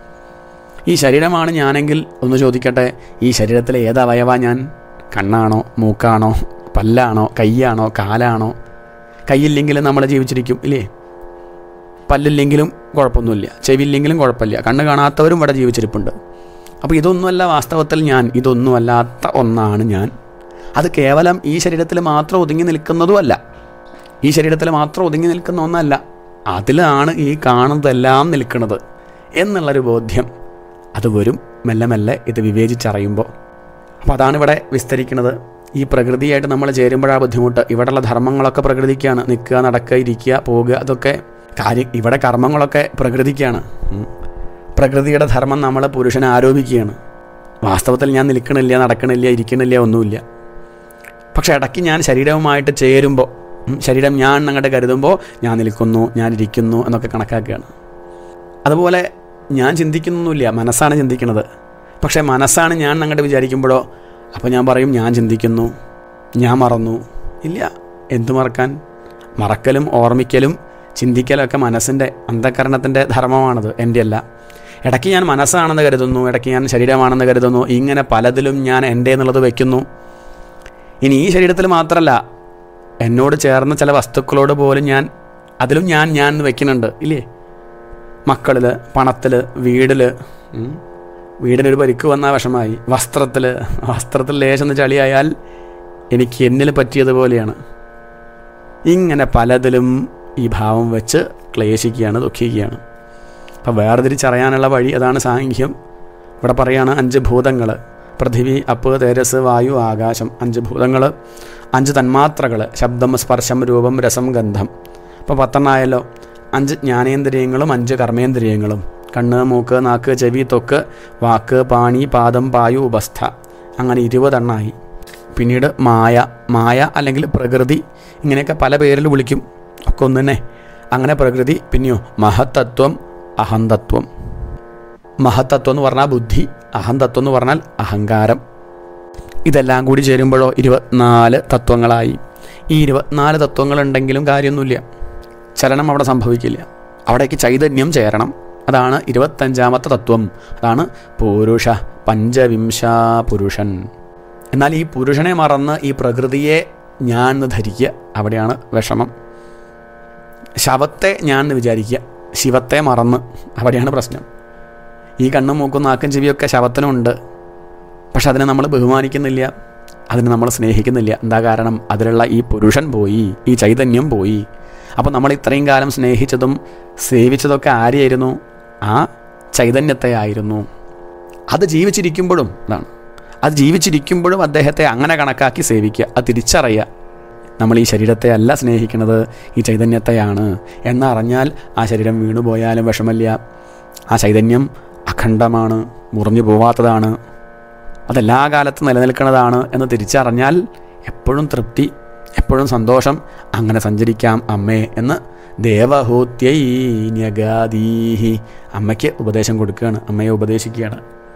ഈ ശരീരമാണ് ഞാനെങ്കിൽ ഒന്ന് ചോദിക്കട്ടെ, ഈ ശരീരത്തിലെ ഏത് അവയവാ ഞാൻ? കണ്ണാണോ, മൂക്കാണോ, പല്ലാണോ, കയ്യാണോ, കാലാണോ? കൈയില്ലെങ്കിലും നമ്മൾ ജീവിച്ചിരിക്കും ഇല്ലേ? പല്ലില്ലെങ്കിലും കുഴപ്പമൊന്നുമില്ല, ചെവിയില്ലെങ്കിലും കുഴപ്പമില്ല. കണ്ണ് കാണാത്തവരും ഇവിടെ ജീവിച്ചിരിപ്പുണ്ട്. അപ്പോൾ ഇതൊന്നുമല്ല വാസ്തവത്തിൽ ഞാൻ. ഇതൊന്നുമല്ലാത്ത ഒന്നാണ് ഞാൻ. അത് കേവലം ഈ ശരീരത്തിൽ മാത്രം ഒതുങ്ങി നിൽക്കുന്നതുമല്ല, ഈ ശരീരത്തിൽ മാത്രം ഒതുങ്ങി നിൽക്കുന്ന ഒന്നല്ല. അതിലാണ് ഈ കാണുന്നതെല്ലാം നിൽക്കുന്നത് എന്നുള്ളൊരു ബോധ്യം അത് വരും മെല്ലെ മെല്ലെ ഇത് വിവേചിച്ചറിയുമ്പോൾ. അപ്പോൾ അതാണ് ഇവിടെ വിസ്തരിക്കുന്നത്. ഈ പ്രകൃതിയായിട്ട് നമ്മൾ ചേരുമ്പോഴാണ് ബുദ്ധിമുട്ട്. ഇവിടെയുള്ള ധർമ്മങ്ങളൊക്കെ പ്രകൃതിക്കാണ്. നിൽക്കുക, നടക്കുക, ഇരിക്കുക, പോകുക, അതൊക്കെ കാര്യം. ഇവിടെ കർമ്മങ്ങളൊക്കെ പ്രകൃതിക്കാണ്. പ്രകൃതിയുടെ ധർമ്മം നമ്മൾ പുരുഷനെ ആരോപിക്കുകയാണ്. വാസ്തവത്തിൽ ഞാൻ നിൽക്കണില്ല, നടക്കണില്ല, ഇരിക്കണില്ല, ഒന്നുമില്ല. പക്ഷെ ഇടയ്ക്ക് ഞാൻ ശരീരവുമായിട്ട് ചേരുമ്പോൾ, ശരീരം ഞാൻ അങ്ങോട്ട് കരുതുമ്പോൾ ഞാൻ നിൽക്കുന്നു, ഞാൻ ഇരിക്കുന്നു എന്നൊക്കെ കണക്കാക്കുകയാണ്. അതുപോലെ ഞാൻ ചിന്തിക്കുന്നൊന്നുമില്ല, മനസ്സാണ് ചിന്തിക്കുന്നത്. പക്ഷേ മനസ്സാണ് ഞാൻ അങ്ങോട്ട് വിചാരിക്കുമ്പോഴോ അപ്പോൾ ഞാൻ പറയും ഞാൻ ചിന്തിക്കുന്നു, ഞാൻ മറന്നു. ഇല്ല, എന്തു മറക്കാൻ? മറക്കലും ഓർമ്മിക്കലും ചിന്തിക്കലൊക്കെ മനസ്സിൻ്റെ അന്ധകരണത്തിൻ്റെ ധർമ്മമാണത്, എൻ്റെ അല്ല. ഇടയ്ക്ക് ഞാൻ മനസ്സാണെന്ന് കരുതുന്നു, ഇടയ്ക്ക് ഞാൻ ശരീരമാണെന്ന് കരുതുന്നു. ഇങ്ങനെ പലതിലും ഞാൻ എൻ്റെ എന്നുള്ളത് വയ്ക്കുന്നു. ഇനി ഈ ശരീരത്തിൽ മാത്രമല്ല, എന്നോട് ചേർന്ന ചില വസ്തുക്കളോട് പോലും ഞാൻ അതിലും ഞാൻ ഞാൻ എന്ന് വയ്ക്കുന്നുണ്ട് ഇല്ലേ? മക്കളിൽ, പണത്തിൽ, വീടിൽ. വീടിനൊരു പരിക്ക് വന്നാൽ വിഷമായി. വസ്ത്രത്തിൽ വസ്ത്രത്തിൽ ലേശം ചളിയായാൽ എനിക്ക് എന്നിൽ പറ്റിയതുപോലെയാണ്. ഇങ്ങനെ പലതിലും ഈ ഭാവം വെച്ച് ക്ലേശിക്കുകയാണ്, ദുഃഖിക്കുകയാണ്. അപ്പം വേർതിരിച്ചറിയാനുള്ള വഴി അതാണ് സാഖ്യം. ഇവിടെ പറയാണ് അഞ്ച് ഭൂതങ്ങൾ, പൃഥിവി, അപ്പ്, തേജസ്, വായു, ആകാശം. അഞ്ച് ഭൂതങ്ങൾ, അഞ്ച് തന്മാത്രകൾ, ശബ്ദം, സ്പർശം, രൂപം, രസം, ഗന്ധം. അപ്പോൾ പത്തെണ്ണമായല്ലോ. അഞ്ച് ജ്ഞാനേന്ദ്രിയങ്ങളും അഞ്ച് കർമ്മേന്ദ്രിയങ്ങളും, കണ്ണ്, മൂക്ക്, നാക്ക്, ചെവി, ത്വക്ക്, വാക്ക്, പാണി, പാദം, പായു, ഉപസ്ഥ. അങ്ങനെ ഇരുപതെണ്ണമായി. പിന്നീട് മായ, മായ അല്ലെങ്കിൽ പ്രകൃതി, ഇങ്ങനെയൊക്കെ പല പേരിൽ വിളിക്കും, ഒക്കെ ഒന്ന് തന്നെ. അങ്ങനെ പ്രകൃതി. പിന്നെയോ മഹത്തത്വം, അഹന്തത്വം. മഹത്തത്വം എന്ന് പറഞ്ഞാൽ ബുദ്ധി, അഹന്തത്വം എന്ന് പറഞ്ഞാൽ അഹങ്കാരം. ഇതെല്ലാം കൂടി ചേരുമ്പോഴോ ഇരുപത്തിനാല് തത്വങ്ങളായി. ഈ ഇരുപത്തിനാല് തത്വങ്ങളുണ്ടെങ്കിലും കാര്യമൊന്നുമില്ല, ചലനം അവിടെ സംഭവിക്കില്ല. അവിടേക്ക് ചൈതന്യം ചേരണം. അതാണ് ഇരുപത്തഞ്ചാമത്തെ തത്വം. അതാണ് പുരുഷ, പഞ്ചവിംശ പുരുഷൻ. എന്നാൽ ഈ പുരുഷനെ മറന്ന് ഈ പ്രകൃതിയെ ഞാൻ എന്ന് ധരിക്കുക, അവിടെയാണ് വിഷമം. ശവത്തെ ഞാൻ എന്ന് വിചാരിക്കുക, ശിവത്തെ മറന്ന്, അവിടെയാണ് പ്രശ്നം. ഈ കണ്ണും മൂക്കും നാക്കും ചെവിയൊക്കെ ശവത്തിനുണ്ട്, പക്ഷെ അതിനെ നമ്മൾ ബഹുമാനിക്കുന്നില്ല, അതിനെ നമ്മൾ സ്നേഹിക്കുന്നില്ല. എന്താ കാരണം? അതിലുള്ള ഈ പുരുഷൻ പോയി, ഈ ചൈതന്യം പോയി. അപ്പോൾ നമ്മൾ ഇത്രയും കാലം സ്നേഹിച്ചതും സേവിച്ചതൊക്കെ ആരെയായിരുന്നു? ആ ചൈതന്യത്തെ ആയിരുന്നു. അത് ജീവിച്ചിരിക്കുമ്പോഴും അതാണ്, അത് ജീവിച്ചിരിക്കുമ്പോഴും അദ്ദേഹത്തെ അങ്ങനെ കണക്കാക്കി സേവിക്കുക, അത് തിരിച്ചറിയുക. നമ്മൾ ഈ ശരീരത്തെ അല്ല സ്നേഹിക്കുന്നത്, ഈ ചൈതന്യത്തെയാണ് എന്നറിഞ്ഞാൽ ആ ശരീരം വീണുപോയാലും വിഷമമില്ല. ആ ചൈതന്യം അഖണ്ഡമാണ്, മുറിഞ്ഞു പോവാത്തതാണ്, അതെല്ലാ കാലത്തും നിലനിൽക്കുന്നതാണ് എന്ന് തിരിച്ചറിഞ്ഞാൽ എപ്പോഴും തൃപ്തി, എപ്പോഴും സന്തോഷം. അങ്ങനെ സഞ്ചരിക്കാം അമ്മേ എന്ന് ദേവഹൂത്യൈ ന്യഗാദീഹി, അമ്മയ്ക്ക് ഉപദേശം കൊടുക്കുകയാണ്, അമ്മയെ ഉപദേശിക്കുകയാണ്.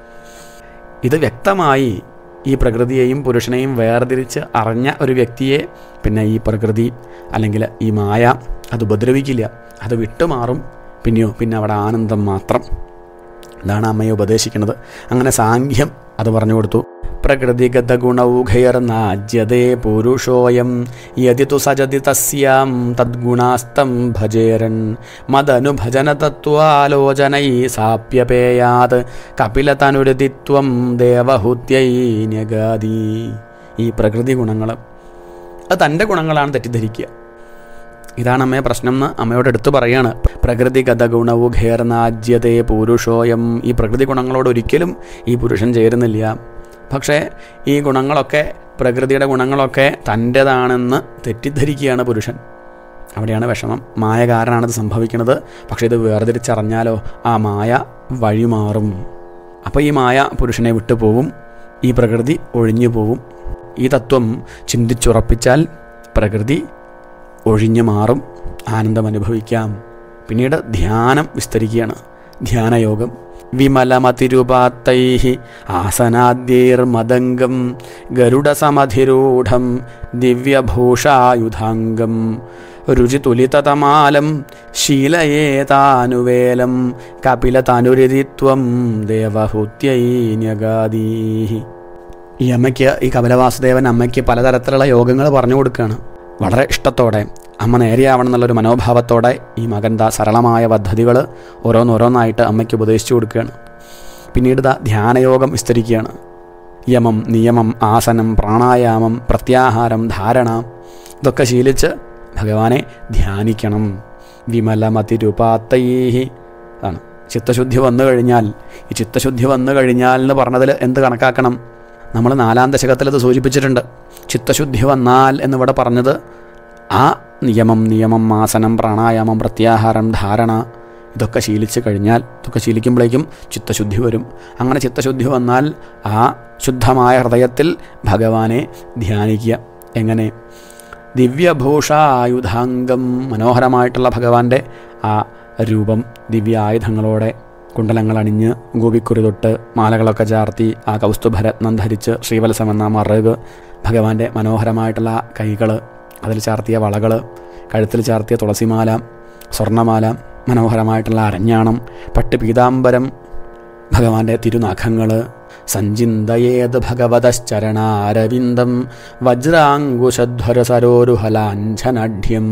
ഇത് വ്യക്തമായി ഈ പ്രകൃതിയെയും പുരുഷനെയും വേർതിരിച്ച് അറിഞ്ഞ ഒരു വ്യക്തിയെ പിന്നെ ഈ പ്രകൃതി അല്ലെങ്കിൽ ഈ മായ അത് ഉപദ്രവിക്കില്ല, അത് വിട്ടുമാറും. പിന്നെയോ പിന്നെ അവിടെ ആനന്ദം മാത്രം. ഇതാണ് അമ്മയെ ഉപദേശിക്കുന്നത്. അങ്ങനെ സാഖ്യം അത് പറഞ്ഞു കൊടുത്തു. പ്രകൃതിഗത ഗുണൗഘൈർനാജ്യതേ പുരുഷോയം യതി തു സജതി തസ്യാം തദ്ഗുണാസ്തം ഭജേരൻ മദനുഭജന തത്വാലോചനൈ സാപ്യപേയാത് കപിലതനുരതിത്വം ദേവഹൂത്യൈ ന്യഗാദി. ഈ പ്രകൃതി ഗുണങ്ങൾ അത് തൻ്റെ ഗുണങ്ങളാണ് തെറ്റിദ്ധരിക്കുക. ഇതാണ് അമ്മയെ പ്രശ്നം എന്ന് അമ്മയോട് എടുത്തു പറയുകയാണ്. പ്രകൃതിഗത ഗുണൗഘൈർനാജ്യതേ പുരുഷോയം. ഈ പ്രകൃതി ഗുണങ്ങളോട് ഒരിക്കലും ഈ പുരുഷൻ ചേരുന്നില്ല. പക്ഷേ ഈ ഗുണങ്ങളൊക്കെ, പ്രകൃതിയുടെ ഗുണങ്ങളൊക്കെ തൻ്റേതാണെന്ന് തെറ്റിദ്ധരിക്കുകയാണ് പുരുഷൻ. അവിടെയാണ് വിഷമം. മായ കാരണമാണിത് സംഭവിക്കുന്നത്. പക്ഷേ ഇത് വേർതിരിച്ചറിഞ്ഞാലോ ആ മായ വഴിമാറും. അപ്പോൾ ഈ മായ പുരുഷനെ വിട്ടുപോവും, ഈ പ്രകൃതി ഒഴിഞ്ഞു പോവും. ഈ തത്വം ചിന്തിച്ചുറപ്പിച്ചാൽ പ്രകൃതി ഒഴിഞ്ഞു മാറും, ആനന്ദം അനുഭവിക്കാം. പിന്നീട് ധ്യാനം വിസ്തരിക്കുകയാണ്. ധ്യാനയോഗം. വിമലമതിരുപാത്തൈഹി ആസനാദ്യൈർമദംഗം ഗരുഡസമധിരൂഢം ദിവ്യഭൂഷായുധാംഗം രുചിതുലിതതമാലം ശീലയേതാനുവേലം കപിലതനുരതിത്വം ദേവഹൂത്യൈ ന്യഗാദി. ഈ അമ്മയ്ക്ക്, ഈ കപിലവാസുദേവൻ അമ്മയ്ക്ക് പലതരത്തിലുള്ള യോഗങ്ങൾ പറഞ്ഞു കൊടുക്കുകയാണ്. വളരെ ഇഷ്ടത്തോടെ, അമ്മ നേരെയാവണം എന്നുള്ളൊരു മനോഭാവത്തോടെ ഈ മകൻ്റെ സരളമായ പദ്ധതികൾ ഓരോന്നോരോന്നായിട്ട് അമ്മയ്ക്ക് ഉപദേശിച്ചു കൊടുക്കുകയാണ്. പിന്നീട് ദാ ധ്യാനയോഗം വിസ്തരിക്കുകയാണ്. യമം, നിയമം, ആസനം, പ്രാണായാമം, പ്രത്യാഹാരം, ധാരണ, ഇതൊക്കെ ശീലിച്ച് ഭഗവാനെ ധ്യാനിക്കണം. വിമലമതിരുപാത്തൈഹി ആണ്. ചിത്തശുദ്ധി വന്നു കഴിഞ്ഞാൽ, ഈ ചിത്തശുദ്ധി വന്നു കഴിഞ്ഞാൽ എന്ന് പറഞ്ഞതിൽ എന്ത് കണക്കാക്കണം? നമ്മൾ നാലാം ദശകത്തിൽ അത് സൂചിപ്പിച്ചിട്ടുണ്ട്. ചിത്തശുദ്ധി വന്നാൽ എന്നിവിടെ പറഞ്ഞത് ആ നിയമം, നിയമം, ആസനം, പ്രാണായാമം, പ്രത്യാഹാരം, ധാരണ, ഇതൊക്കെ ശീലിച്ച് കഴിഞ്ഞാൽ, ഇതൊക്കെ ശീലിക്കുമ്പോഴേക്കും ചിത്തശുദ്ധി വരും. അങ്ങനെ ചിത്തശുദ്ധി വന്നാൽ ആ ശുദ്ധമായ ഹൃദയത്തിൽ ഭഗവാനെ ധ്യാനിക്കുക. എങ്ങനെ? ദിവ്യഭൂഷായുധാംഗം, മനോഹരമായിട്ടുള്ള ഭഗവാന്റെ ആ രൂപം ദിവ്യ ആയുധങ്ങളോടെ, കുണ്ടലങ്ങൾ അണിഞ്ഞ്, ഗോപിക്കുറി തൊട്ട്, മാലകളൊക്കെ ചാർത്തി, ആ കൗസ്തുഭരത്നം ധരിച്ച്, ശ്രീവത്സം എന്ന മറുക്, ഭഗവാന്റെ മനോഹരമായിട്ടുള്ള കൈകൾ, അതിൽ ചാർത്തിയ വളകൾ, കഴുത്തിൽ ചാർത്തിയ തുളസിമാല, സ്വർണ്ണമാല, മനോഹരമായിട്ടുള്ള അരഞ്ഞാണം, പട്ട് പീതാംബരം, ഭഗവാന്റെ തിരുനഖങ്ങൾ. സഞ്ചിന്തയേത് ഭഗവതശ്ചരണാരവിന്ദം വജ്രാങ്കുശധ്വര സരോരുഹലാഞ്ഛനാഢ്യം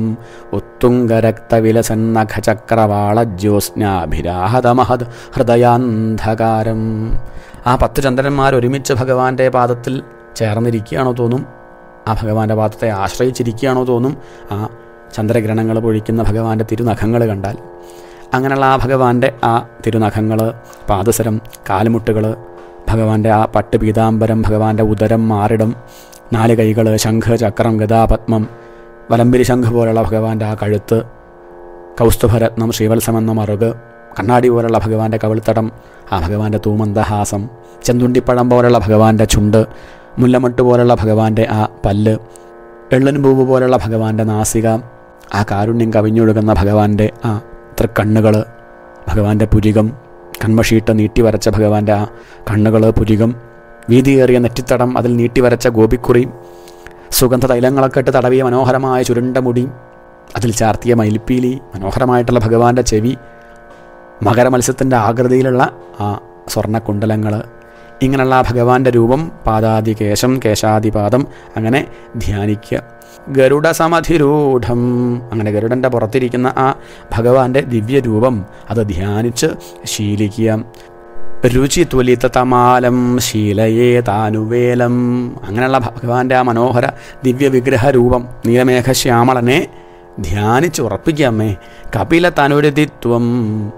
ഉത്തുംഗരക്തവിലസന്നഖചക്രവാളജ്യോത്സ്നാഭിരാഹതമഹത് ഹൃദയാന്ധകാരം. ആ പത്ത് ചന്ദ്രന്മാരൊരുമിച്ച് ഭഗവാന്റെ പാദത്തിൽ ചേർന്നിരിക്കുകയാണോ തോന്നും, ആ ഭഗവാന്റെ പാദത്തെ ആശ്രയിച്ചിരിക്കുകയാണോ തോന്നും ആ ചന്ദ്രഗ്രഹണങ്ങൾ പൊഴിക്കുന്ന ഭഗവാന്റെ തിരുനഖങ്ങൾ കണ്ടാൽ. അങ്ങനെയുള്ള ആ ഭഗവാന്റെ ആ തിരുനഖങ്ങൾ, പാദസരം, കാൽമുട്ടുകൾ, ഭഗവാന്റെ ആ പട്ട് പീതാംബരം, ഭഗവാന്റെ ഉദരം, മാറിടം, നാല് കൈകൾ, ശംഖ്, ചക്രം, ഗദാ, പത്മം, വലമ്പിരി ശംഖ് പോലുള്ള ഭഗവാന്റെ ആ കഴുത്ത്, കൗസ്തുഭരത്നം, ശ്രീവത്സമെന്ന മറുക്, കണ്ണാടി പോലുള്ള ഭഗവാന്റെ കവിൾത്തടം, ആ ഭഗവാന്റെ തൂമന്ദഹാസം, ചെന്തുണ്ടിപ്പഴം പോലുള്ള ഭഗവാന്റെ ചുണ്ട്, മുല്ലമട്ട് പോലുള്ള ഭഗവാന്റെ ആ പല്ല്, എള്ളൻ പൂവ് പോലുള്ള ഭഗവാന്റെ നാസിക, ആ കാരുണ്യം കവിഞ്ഞൊഴുകുന്ന ഭഗവാന്റെ ആ തൃക്കണ്ണുകൾ, ഭഗവാന്റെ പുരികം, കൺമഷിയിട്ട് നീട്ടിവരച്ച ഭഗവാന്റെ ആ കണ്ണുകൾ, പുരികം, വീതിയേറിയ നെറ്റിത്തടം, അതിൽ നീട്ടിവരച്ച ഗോപിക്കുറി, സുഗന്ധ തൈലങ്ങളൊക്കെ ഇട്ട് തടവിയ മനോഹരമായ ചുരുണ്ട മുടി, അതിൽ ചാർത്തിയ മയിൽപ്പീലി, മനോഹരമായിട്ടുള്ള ഭഗവാന്റെ ചെവി, മകരമത്സ്യത്തിൻ്റെ ആകൃതിയിലുള്ള ആ സ്വർണ്ണക്കുണ്ടലങ്ങൾ, ഇങ്ങനെയുള്ള ആ ഭഗവാന്റെ രൂപം, പാദാദി കേശം, കേശാദിപാദം, അങ്ങനെ ധ്യാനിക്കുക. ഗരുഡ സമധിരൂഢം, അങ്ങനെ ഗരുഡൻ്റെ പുറത്തിരിക്കുന്ന ആ ഭഗവാന്റെ ദിവ്യരൂപം അത് ധ്യാനിച്ച് ശീലിക്കുക. രുചി ത്വലിത തമാലം ശീലയേ താനുവേലം, അങ്ങനെയുള്ള ഭഗവാന്റെ ആ മനോഹര ദിവ്യ വിഗ്രഹ രൂപം നീലമേഘശ്യാമളനെ ധ്യാനിച്ച് ഉറപ്പിക്കാമേ. കപില തനുരതിത്വം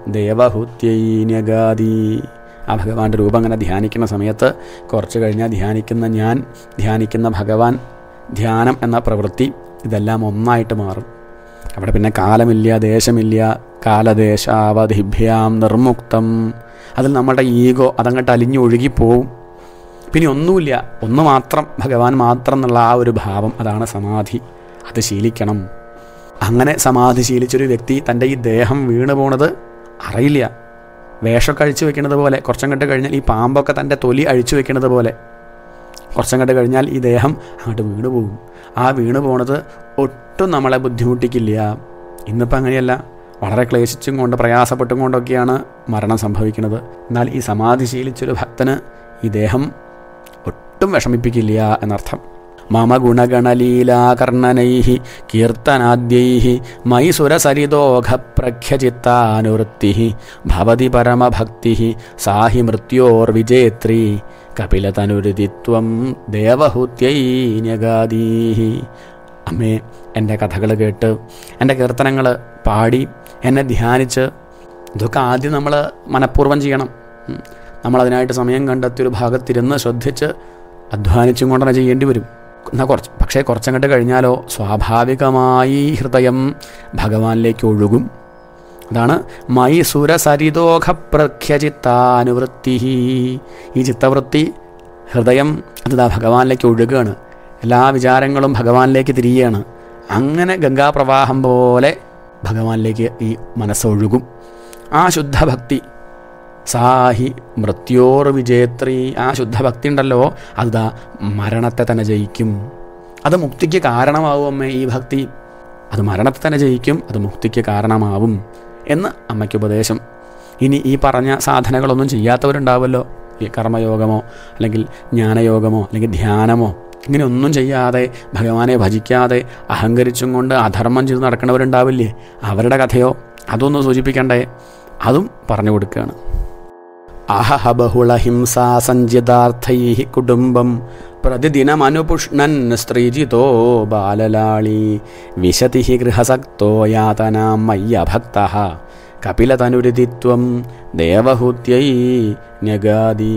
ദേവഹുത്യൈന്യഗാദി, ആ ഭഗവാന്റെ രൂപം അങ്ങനെ ധ്യാനിക്കുന്ന സമയത്ത് കുറച്ച് കഴിഞ്ഞാൽ ധ്യാനിക്കുന്ന ഞാൻ, ധ്യാനിക്കുന്ന ഭഗവാൻ, ധ്യാനം എന്ന പ്രവൃത്തി ഇതെല്ലാം ഒന്നായിട്ട് മാറും. അവിടെ പിന്നെ കാലമില്ല, ദേശമില്ല, കാലദേശാവധിഭ്യാം നിർമുക്തം, അതിൽ നമ്മുടെ ഈഗോ അതങ്ങോട്ട് അലിഞ്ഞു ഒഴുകിപ്പോവും. പിന്നെ ഒന്നുമില്ല, ഒന്ന് മാത്രം, ഭഗവാൻ മാത്രം എന്നുള്ള ആ ഒരു ഭാവം, അതാണ് സമാധി. അത് ശീലിക്കണം. അങ്ങനെ സമാധി ശീലിച്ചൊരു വ്യക്തി തൻ്റെ ഈ ദേഹം വീണ് പോണത് അറിയില്ല. വേഷമൊക്കെ അഴിച്ചു വെക്കുന്നത് പോലെ, കുറച്ചങ്ങോട്ട് കഴിഞ്ഞാൽ ഈ പാമ്പൊക്കെ തൻ്റെ തൊലി അഴിച്ചു വെക്കുന്നത് പോലെ കുറച്ചങ്ങോട്ട് കഴിഞ്ഞാൽ ഈ ദേഹം അങ്ങോട്ട് വീണു പോകും. ആ വീണു പോണത് ഒട്ടും നമ്മളെ ബുദ്ധിമുട്ടിക്കില്ല. ഇന്നിപ്പോൾ അങ്ങനെയല്ല, വളരെ ക്ലേശിച്ചും കൊണ്ട് പ്രയാസപ്പെട്ടും കൊണ്ടൊക്കെയാണ് മരണം സംഭവിക്കുന്നത്. എന്നാൽ ഈ സമാധി ശീലിച്ചൊരു ഭക്തന് ഈ ദേഹം ഒട്ടും വിഷമിപ്പിക്കില്ല എന്നർത്ഥം. മമ ഗുണഗണലീലാകർണനൈഃ കീർത്തനാദ്യൈഃ മയി സുരസരിതോഘ പ്രഖ്യചിത്താനുവൃത്തിഃ ഭവതി പരമഭക്തിഃ സാഹി മൃത്യോർവിജേത്രീ കപിലതനുരതിത്വം ദേവഹുത്യൈന്യഗാദീഃ. അമ്മേ, എൻ്റെ കഥകൾ കേട്ട്, എൻ്റെ കീർത്തനങ്ങൾ പാടി, എന്നെ ധ്യാനിച്ച്, ഇതൊക്കെ ആദ്യം നമ്മൾ മനഃപൂർവ്വം ചെയ്യണം. നമ്മളതിനായിട്ട് സമയം കണ്ടെത്തിയൊരു ഭാഗത്തിരുന്ന് ശ്രദ്ധിച്ച് അധ്വാനിച്ചും കൊണ്ടു തന്നെ ചെയ്യേണ്ടി വരും. എന്നാൽ കുറച്ച് പക്ഷേ കുറച്ചങ്ങോട്ട് കഴിഞ്ഞാലോ സ്വാഭാവികമായി ഹൃദയം ഭഗവാനിലേക്ക് ഒഴുകും. അതാണ് മയി സുരസരിതോഘ പ്രഖ്യചിത്താനുവൃത്തി. ഈ ചിത്തവൃത്തി, ഹൃദയം, അത് ഭഗവാനിലേക്ക് ഒഴുകുകയാണ്. എല്ലാ വിചാരങ്ങളും ഭഗവാനിലേക്ക് തിരിയുകയാണ്. അങ്ങനെ ഗംഗാപ്രവാഹം പോലെ ഭഗവാനിലേക്ക് ഈ മനസ്സൊഴുകും. ആ ശുദ്ധഭക്തി, സാഹി മൃത്യോർ വിജേത്രി, ആ ശുദ്ധഭക്തി ഉണ്ടല്ലോ, അതാ മരണത്തെ തന്നെ ജയിക്കും. അത് മുക്തിക്ക് കാരണമാവും അമ്മേ. ഈ ഭക്തി അത് മരണത്തെ തന്നെ ജയിക്കും, അത് മുക്തിക്ക് കാരണമാവും എന്ന് അമ്മയ്ക്ക് ഉപദേശം. ഇനി ഈ പറഞ്ഞ സാധനകളൊന്നും ചെയ്യാത്തവരുണ്ടാവുമല്ലോ, ഈ കർമ്മയോഗമോ അല്ലെങ്കിൽ ജ്ഞാനയോഗമോ അല്ലെങ്കിൽ ധ്യാനമോ ഇങ്ങനെയൊന്നും ചെയ്യാതെ ഭഗവാനെ ഭജിക്കാതെ അഹങ്കരിച്ചും കൊണ്ട് അധർമ്മം ചെയ്ത് നടക്കുന്നവരുണ്ടാവില്ലേ, അവരുടെ കഥയോ അതൊന്നും സൂചിപ്പിക്കണ്ടേ, അതും പറഞ്ഞു കൊടുക്കുകയാണ്. അഹഹ ബഹുള ഹിംസാ സഞ്ചിതാർത്ഥൈ കുടുംബം പ്രതിദിനമനുപുഷ്ണൻ സ്ത്രീജിതോ ബാലലാളി വിശതി ഗൃഹസക്തോ യാതനാം മയ്യഭക്തഃ കപിലതനുരതിത്വം ദേവഹുത്യൈന്യഗാദി.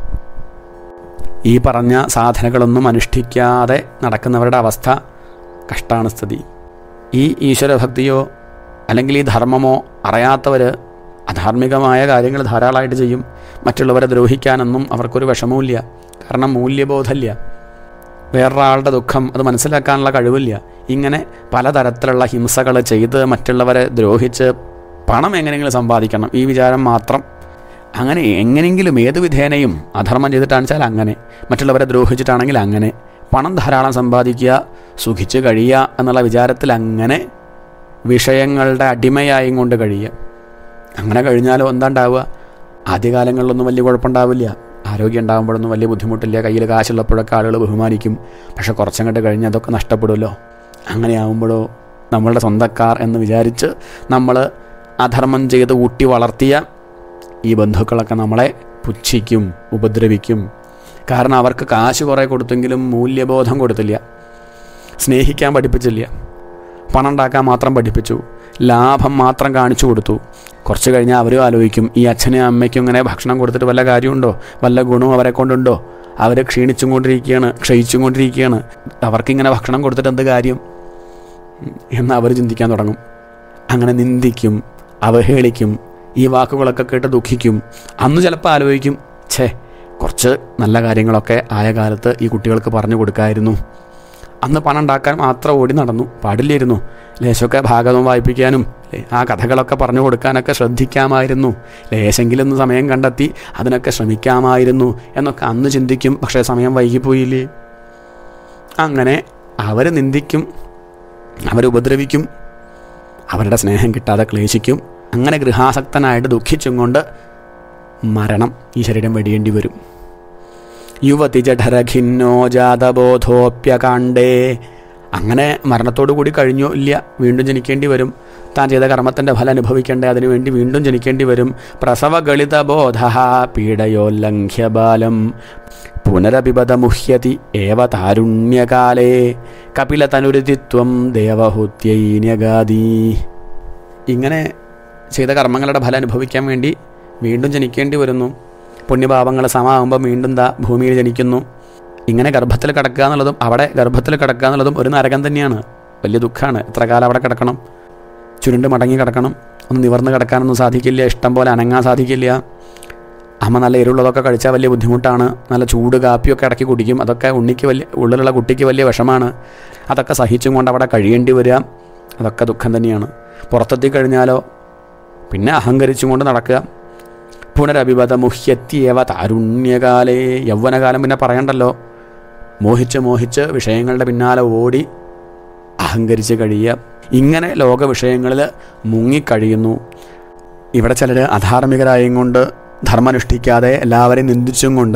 ഈ പറഞ്ഞ സാധനകളൊന്നും അനുഷ്ഠിക്കാതെ നടക്കുന്നവരുടെ അവസ്ഥ കഷ്ടാണ് സ്ഥിതി. ഈ ഈശ്വരഭക്തിയോ അല്ലെങ്കിൽ ഈ ധർമ്മമോ അറിയാത്തവർ അധാർമികമായ കാര്യങ്ങൾ ധാരാളമായിട്ട് ചെയ്യും. മറ്റുള്ളവരെ ദ്രോഹിക്കാനൊന്നും അവർക്കൊരു വിഷമവുമില്ല. കാരണം മൂല്യബോധമില്ല. വേറൊരാളുടെ ദുഃഖം അത് മനസ്സിലാക്കാനുള്ള കഴിവില്ല. ഇങ്ങനെ പലതരത്തിലുള്ള ഹിംസകൾ ചെയ്ത് മറ്റുള്ളവരെ ദ്രോഹിച്ച് പണം എങ്ങനെയെങ്കിലും സമ്പാദിക്കണം, ഈ വിചാരം മാത്രം. അങ്ങനെ എങ്ങനെയെങ്കിലും ഏത് വിധേനയും അധർമ്മം ചെയ്തിട്ടാണെന്ന് വെച്ചാൽ അങ്ങനെ, മറ്റുള്ളവരെ ദ്രോഹിച്ചിട്ടാണെങ്കിൽ അങ്ങനെ, പണം ധാരാളം സമ്പാദിക്കുക, സുഖിച്ച് കഴിയുക എന്നുള്ള വിചാരത്തിൽ അങ്ങനെ വിഷയങ്ങളുടെ അടിമയായും കൊണ്ട് കഴിയുക. അങ്ങനെ കഴിഞ്ഞാലോ എന്താ ഉണ്ടാവുക? ആദ്യകാലങ്ങളിലൊന്നും വലിയ കുഴപ്പമുണ്ടാവില്ല, ആരോഗ്യം ഉണ്ടാകുമ്പോഴൊന്നും വലിയ ബുദ്ധിമുട്ടില്ല, കയ്യിൽ കാശുള്ളപ്പോഴൊക്കെ ആളുകൾ ബഹുമാനിക്കും. പക്ഷെ കുറച്ചങ്ങോട്ട് കഴിഞ്ഞ് അതൊക്കെ നഷ്ടപ്പെടുമല്ലോ. അങ്ങനെയാവുമ്പോഴോ നമ്മളുടെ സ്വന്തക്കാർ എന്ന് വിചാരിച്ച് നമ്മൾ അധർമ്മം ചെയ്ത് ഊട്ടി വളർത്തിയ ഈ ബന്ധുക്കളൊക്കെ നമ്മളെ പുച്ഛിക്കും, ഉപദ്രവിക്കും. കാരണം അവർക്ക് കാശ് കുറേ കൊടുത്തെങ്കിലും മൂല്യബോധം കൊടുത്തില്ല, സ്നേഹിക്കാൻ പഠിപ്പിച്ചില്ല, പണം ഉണ്ടാക്കാൻ മാത്രം പഠിപ്പിച്ചു, ലാഭം മാത്രം കാണിച്ചു കൊടുത്തു. കുറച്ച് കഴിഞ്ഞാൽ അവരും ആലോചിക്കും, ഈ അച്ഛനും അമ്മയ്ക്കും ഇങ്ങനെ ഭക്ഷണം കൊടുത്തിട്ട് വല്ല കാര്യമുണ്ടോ, വല്ല ഗുണവും അവരെ കൊണ്ടുണ്ടോ? അവർ ക്ഷീണിച്ചും കൊണ്ടിരിക്കുകയാണ്, ക്ഷയിച്ചും കൊണ്ടിരിക്കുകയാണ്, അവർക്കിങ്ങനെ ഭക്ഷണം കൊടുത്തിട്ട് എന്ത് കാര്യം എന്ന് അവർ ചിന്തിക്കാൻ തുടങ്ങും. അങ്ങനെ നിന്ദിക്കും, അവഹേളിക്കും, ഈ വാക്കുകളൊക്കെ കേട്ട് ദുഃഖിക്കും. അന്ന് ചിലപ്പോൾ ആലോചിക്കും, ഛേ കുറച്ച് നല്ല കാര്യങ്ങളൊക്കെ ആയ കാലത്ത് ഈ കുട്ടികൾക്ക് പറഞ്ഞു കൊടുക്കായിരുന്നു, അന്ന് പണം ഉണ്ടാക്കാൻ മാത്രം ഓടി നടന്നു, പാടില്ലായിരുന്നു, ലേശമൊക്കെ ഭാഗവതം വായിപ്പിക്കാനും ആ കഥകളൊക്കെ പറഞ്ഞു കൊടുക്കാനൊക്കെ ശ്രദ്ധിക്കാമായിരുന്നു, ലേശെങ്കിലും സമയം കണ്ടെത്തി അതിനൊക്കെ ശ്രമിക്കാമായിരുന്നു എന്നൊക്കെ അന്ന് ചിന്തിക്കും. പക്ഷേ സമയം വൈകിപ്പോയില്ലേ. അങ്ങനെ അവർ നിന്ദിക്കും, അവരുപദ്രവിക്കും, അവരുടെ സ്നേഹം കിട്ടാതെ ക്ലേശിക്കും. അങ്ങനെ ഗൃഹാസക്തനായിട്ട് ദുഃഖിച്ചും കൊണ്ട് മരണം, ഈ ശരീരം വെടിയേണ്ടി വരും. യുവതി ജഠരഖിന്നോ ജാതബോധോപ്യകാണ്ഡേ. അങ്ങനെ മരണത്തോടു കൂടി കഴിഞ്ഞോ ഇല്ല, വീണ്ടും ജനിക്കേണ്ടി വരും. താൻ ചെയ്ത കർമ്മത്തിൻ്റെ ഫലം അനുഭവിക്കേണ്ടേ, അതിനുവേണ്ടി വീണ്ടും ജനിക്കേണ്ടി വരും. പ്രസവഗളിതബോധ പീഡയോല്ലംഘ്യബാലം പുനരപിബതമുഹ്യതി ഏവ താരുണ്യകാലേ കപിലതനുരുതിത്വം ദേവഹൂത്യൈന്യഗാദി. ഇങ്ങനെ ചെയ്ത കർമ്മങ്ങളുടെ ഫലം അനുഭവിക്കാൻ വേണ്ടി വീണ്ടും ജനിക്കേണ്ടി വരുന്നു. പുണ്യപാപങ്ങൾ സമാകുമ്പോൾ വീണ്ടും ദാ ഭൂമിയിൽ ജനിക്കുന്നു. ഇങ്ങനെ ഗർഭത്തിൽ കിടക്കുക എന്നുള്ളതും അവിടെ ഗർഭത്തിൽ കിടക്കുക എന്നുള്ളതും ഒരു നരകം തന്നെയാണ്. വലിയ ദുഃഖമാണ്. എത്ര കാലം അവിടെ കിടക്കണം, ചുരുണ്ട് മടങ്ങി കിടക്കണം, ഒന്ന് നിവർന്ന് കിടക്കാനൊന്നും സാധിക്കില്ല, ഇഷ്ടം പോലെ അനങ്ങാൻ സാധിക്കില്ല. അമ്മ നല്ല എരിവുള്ളതൊക്കെ കഴിച്ചാൽ വലിയ ബുദ്ധിമുട്ടാണ്. നല്ല ചൂട് കാപ്പിയൊക്കെ ഇടയ്ക്ക് കുടിക്കും, അതൊക്കെ ഉണ്ണിക്ക് വലിയ ഉള്ളിലുള്ള കുട്ടിക്ക് വലിയ വിഷമാണ്. അതൊക്കെ സഹിച്ചും കൊണ്ട് അവിടെ കഴിയേണ്ടി വരിക, അതൊക്കെ ദുഃഖം തന്നെയാണ്. പുറത്തെത്തി കഴിഞ്ഞാലോ പിന്നെ അഹങ്കരിച്ചും കൊണ്ട് നടക്കുക. പുനരഭിപത മുഹ്യത്യേവ താരുണ്യകാലേ. യൗവനകാലം പിന്നെ പറയണ്ടല്ലോ. മോഹിച്ച് മോഹിച്ച് വിഷയങ്ങളുടെ പിന്നാലെ ഓടി അഹങ്കരിച്ച് കഴിയുക. ഇങ്ങനെ ലോക വിഷയങ്ങളിൽ മുങ്ങിക്കഴിയുന്നു. ഇവിടെ ചിലർ അധാർമികരായും കൊണ്ട് ധർമ്മനുഷ്ഠിക്കാതെ എല്ലാവരെയും നിന്ദിച്ചും കൊണ്ട്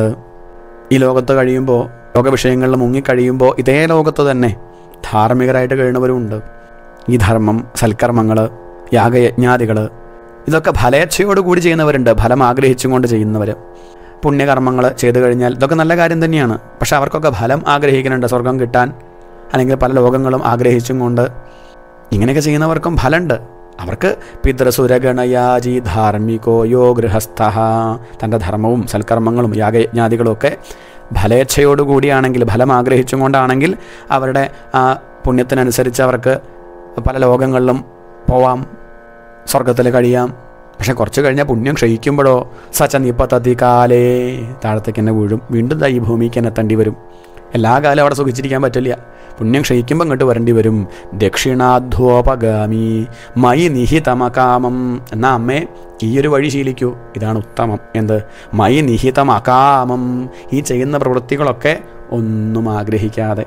ഈ ലോകത്ത് കഴിയുമ്പോൾ, ലോകവിഷയങ്ങളിൽ മുങ്ങിക്കഴിയുമ്പോൾ ഇതേ ലോകത്ത് തന്നെ ധാർമ്മികരായിട്ട് കഴിയുന്നവരുമുണ്ട്. ഈ ധർമ്മം, സൽക്കർമ്മങ്ങൾ, യാഗയജ്ഞാദികൾ ഇതൊക്കെ ഫലേച്ഛയോടുകൂടി ചെയ്യുന്നവരുണ്ട്, ഫലം ആഗ്രഹിച്ചും കൊണ്ട് ചെയ്യുന്നവർ. പുണ്യകർമ്മങ്ങൾ ചെയ്തു കഴിഞ്ഞാൽ ഇതൊക്കെ നല്ല കാര്യം തന്നെയാണ്. പക്ഷെ അവർക്കൊക്കെ ഫലം ആഗ്രഹിക്കുന്നുണ്ട്, സ്വർഗം കിട്ടാൻ, അല്ലെങ്കിൽ പല ലോകങ്ങളും ആഗ്രഹിച്ചും കൊണ്ട്. ഇങ്ങനെയൊക്കെ ചെയ്യുന്നവർക്കും ഫലമുണ്ട്. അവർക്ക് പിതൃസുരഗണയാജി ധാർമ്മികോ യോ ഗൃഹസ്ഥ. തൻ്റെ ധർമ്മവും സൽക്കർമ്മങ്ങളും യാഗയജ്ഞാദികളും ഒക്കെ ഫലേച്ഛയോടുകൂടിയാണെങ്കിൽ, ഫലം ആഗ്രഹിച്ചും കൊണ്ടാണെങ്കിൽ അവരുടെ ആ പുണ്യത്തിനനുസരിച്ച് അവർക്ക് പല ലോകങ്ങളിലും പോവാം, സ്വർഗത്തിൽ കഴിയാം. പക്ഷെ കുറച്ച് കഴിഞ്ഞാൽ പുണ്യം ക്ഷയിക്കുമ്പോഴോ സച്ച നിപ്പത്തതി കാലേ, താഴത്തേക്ക് തന്നെ വീഴും, വീണ്ടും ഈ ഭൂമിക്ക് തന്നെ എത്തേണ്ടി വരും. എല്ലാ കാലവും അവിടെ സുഖിച്ചിരിക്കാൻ പറ്റില്ല. പുണ്യം ക്ഷയിക്കുമ്പോൾ ഇങ്ങോട്ട് വരേണ്ടി വരും. ദക്ഷിണാധ്വോപഗാമി മയി നിഹിതമകാമം. എന്നാൽ അമ്മേ ഈ ഒരു വഴി ശീലിക്കൂ, ഇതാണ് ഉത്തമം. എന്ത്? മയി നിഹിതമകാമം. ഈ ചെയ്യുന്ന പ്രവൃത്തികളൊക്കെ ഒന്നും ആഗ്രഹിക്കാതെ,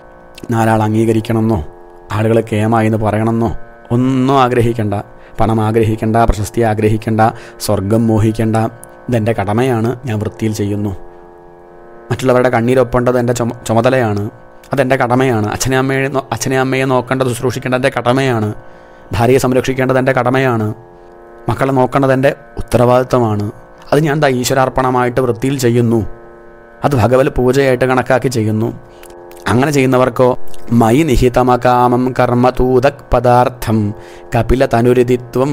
നാലാൾ അംഗീകരിക്കണമെന്നോ ആളുകൾ കേമായി എന്ന് പറയണമെന്നോ ഒന്നും ആഗ്രഹിക്കണ്ട. പണം ആഗ്രഹിക്കേണ്ട, പ്രശസ്തി ആഗ്രഹിക്കേണ്ട, സ്വർഗം മോഹിക്കേണ്ട. ഇതെൻ്റെ കടമയാണ്, ഞാൻ വൃത്തിയിൽ ചെയ്യുന്നു. മറ്റുള്ളവരുടെ കണ്ണീരൊപ്പേണ്ടത് എൻ്റെ ചുമ ചുമതലയാണ് അതെൻ്റെ കടമയാണ്. അച്ഛനെ അമ്മയെ അച്ഛനെ അമ്മയെ നോക്കേണ്ടത്, ശുശ്രൂഷിക്കേണ്ടത് എൻ്റെ കടമയാണ്. ഭാര്യയെ സംരക്ഷിക്കേണ്ടത് എൻ്റെ കടമയാണ്. മക്കളെ നോക്കേണ്ടത് എൻ്റെ ഉത്തരവാദിത്തമാണ്. അത് ഞാൻ ദാ ഈശ്വരാർപ്പണമായിട്ട് വൃത്തിയിൽ ചെയ്യുന്നു. അത് ഭഗവത് പൂജയായിട്ട് കണക്കാക്കി ചെയ്യുന്നു. അങ്ങനെ ചെയ്യുന്നവർക്കോ മയി നിഹിതമകാമം കർമ്മതൂതക് പദാർത്ഥം കപില തനുരതിത്വം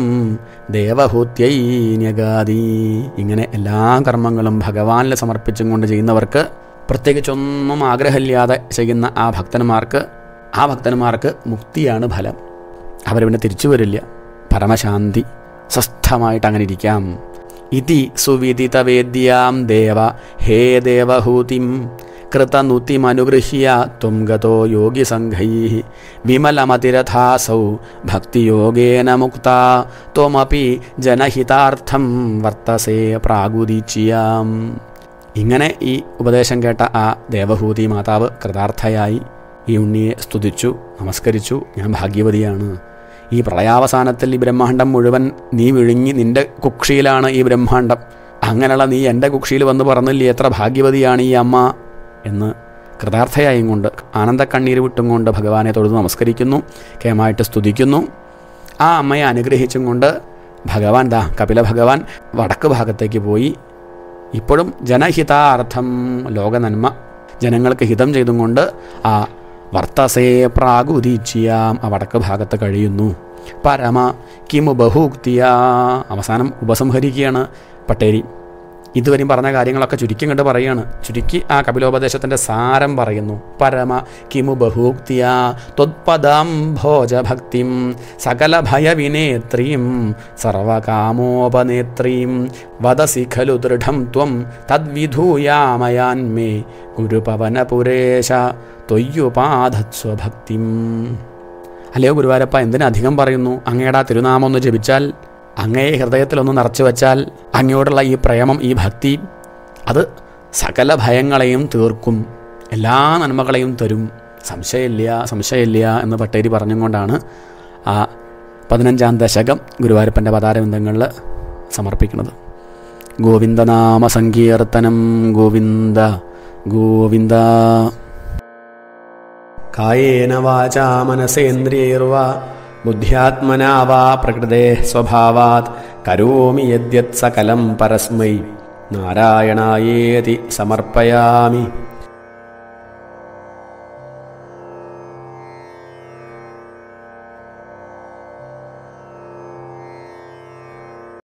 ദേവഹൂത്യൈന്യഗാദി. ഇങ്ങനെ എല്ലാ കർമ്മങ്ങളും ഭഗവാനിൽ സമർപ്പിച്ചും കൊണ്ട് ചെയ്യുന്നവർക്ക്, പ്രത്യേകിച്ചൊന്നും ആഗ്രഹമില്ലാതെ ചെയ്യുന്ന ആ ഭക്തന്മാർക്ക് ആ ഭക്തന്മാർക്ക് മുക്തിയാണ് ഫലം. അവർ പിന്നെ തിരിച്ചു വരില്ല. പരമശാന്തി, സ്വസ്ഥമായിട്ട് അങ്ങനെ ഇരിക്കാം. ഇതി സുവിദിതവേദ്യാം ദേവ ഹേ ദേവഹൂതിം കൃതനുതിമനുഗൃഹ്യ ത്വം ഗതോ യോഗിസംഘൈഃ വിമലമതിരഥാസൗ ഭക്തിയോഗേന മുക്താ ത്വമപി ജനഹിതാർത്ഥം വർത്തസേ പ്രാഗുദീച്യാം. ഇങ്ങനെ ഈ ഉപദേശം കേട്ട ആ ദേവഹൂതി മാതാവ് കൃതാർത്ഥയായി ഈ ഉണ്ണിയെ സ്തുതിച്ചു, നമസ്കരിച്ചു. ഞാൻ ഭാഗ്യവതിയാണ്. ഈ പ്രളയാവസാനത്തിൽ ഈ ബ്രഹ്മാണ്ഡം മുഴുവൻ നീ വിഴുങ്ങി, നിൻ്റെ കുക്ഷിയിലാണ് ഈ ബ്രഹ്മാണ്ഡം. അങ്ങനെയുള്ള നീ എൻ്റെ കുക്ഷിയിൽ വന്ന് പറഞ്ഞില്ലേ എത്ര ഭാഗ്യവതിയാണ് ഈ അമ്മ എന്ന് കൃതാർത്ഥയായും കൊണ്ട് ആനന്ദക്കണ്ണീര് വിട്ടും കൊണ്ട് ഭഗവാനെ തൊഴുത് നമസ്കരിക്കുന്നു, കേമായിട്ട് സ്തുതിക്കുന്നു. ആ അമ്മയെ അനുഗ്രഹിച്ചും കൊണ്ട് ഭഗവാൻ ദാ കപില ഭഗവാൻ വടക്ക് ഭാഗത്തേക്ക് പോയി. ഇപ്പോഴും ജനഹിതാർത്ഥം, ലോകനന്മ, ജനങ്ങൾക്ക് ഹിതം ചെയ്തും കൊണ്ട് ആ വർത്തസേ പ്രാഗുദീച്യാം, ആ വടക്ക് ഭാഗത്ത് കഴിയുന്നു. പരമ കിമു ബഹൂക്തിയാ. അവസാനം ഉപസംഹരിക്കുകയാണ് പട്ടേരി. ഇതുവരെയും പറഞ്ഞ കാര്യങ്ങളൊക്കെ ചുരുക്കി കണ്ട് പറയുകയാണ്. ചുരുക്കി ആ കപിലോപദേശത്തിൻ്റെ സാരം പറയുന്നു. പരമ കിമു ബഹൂക്തിയാ ത്വത്പദം ഭോജഭക്തിം സകല ഭയവിനേത്രീം സർവകാമോപനേത്രീം വദസി ഖലു ദൃഢം ത്വം തദ്വിധൂയാമയാന്മേ ഗുരുപവനപുരേശ ത്വയ്യുപാധത്സ്വഭക്തിം. അല്ലയോ ഗുരുവായൂരപ്പ, എന്തിനധികം പറയുന്നു? അങ്ങയുടെ ആ തിരുനാമം ഒന്ന് ജപിച്ചാൽ, അങ്ങയെ ഹൃദയത്തിലൊന്ന് നിറച്ചു വച്ചാൽ, അങ്ങയോടുള്ള ഈ പ്രേമം, ഈ ഭക്തി, അത് സകല ഭയങ്ങളെയും തീർക്കും, എല്ലാ നന്മകളെയും തരും, സംശയമില്ല സംശയമില്ല എന്ന് പട്ടേരി പറഞ്ഞുകൊണ്ടാണ് ആ പതിനഞ്ചാം ദശകം ഗുരുവായൂരപ്പൻ്റെ പതാരബന്ധങ്ങളിൽ സമർപ്പിക്കുന്നത്. ഗോവിന്ദനാമ സങ്കീർത്തനം. ഗോവിന്ദ ഗോവിന്ദ. കായേന വാചാ മനസേന്ദ്രിയൈർവാ ബുദ്ധ്യാത്മനാ വാ പ്രകൃതേ സ്വഭാവാത് കരോമി യദ്യത് സകലം പരസ്മൈ നാരായണായേതി സമർപ്പയാമി.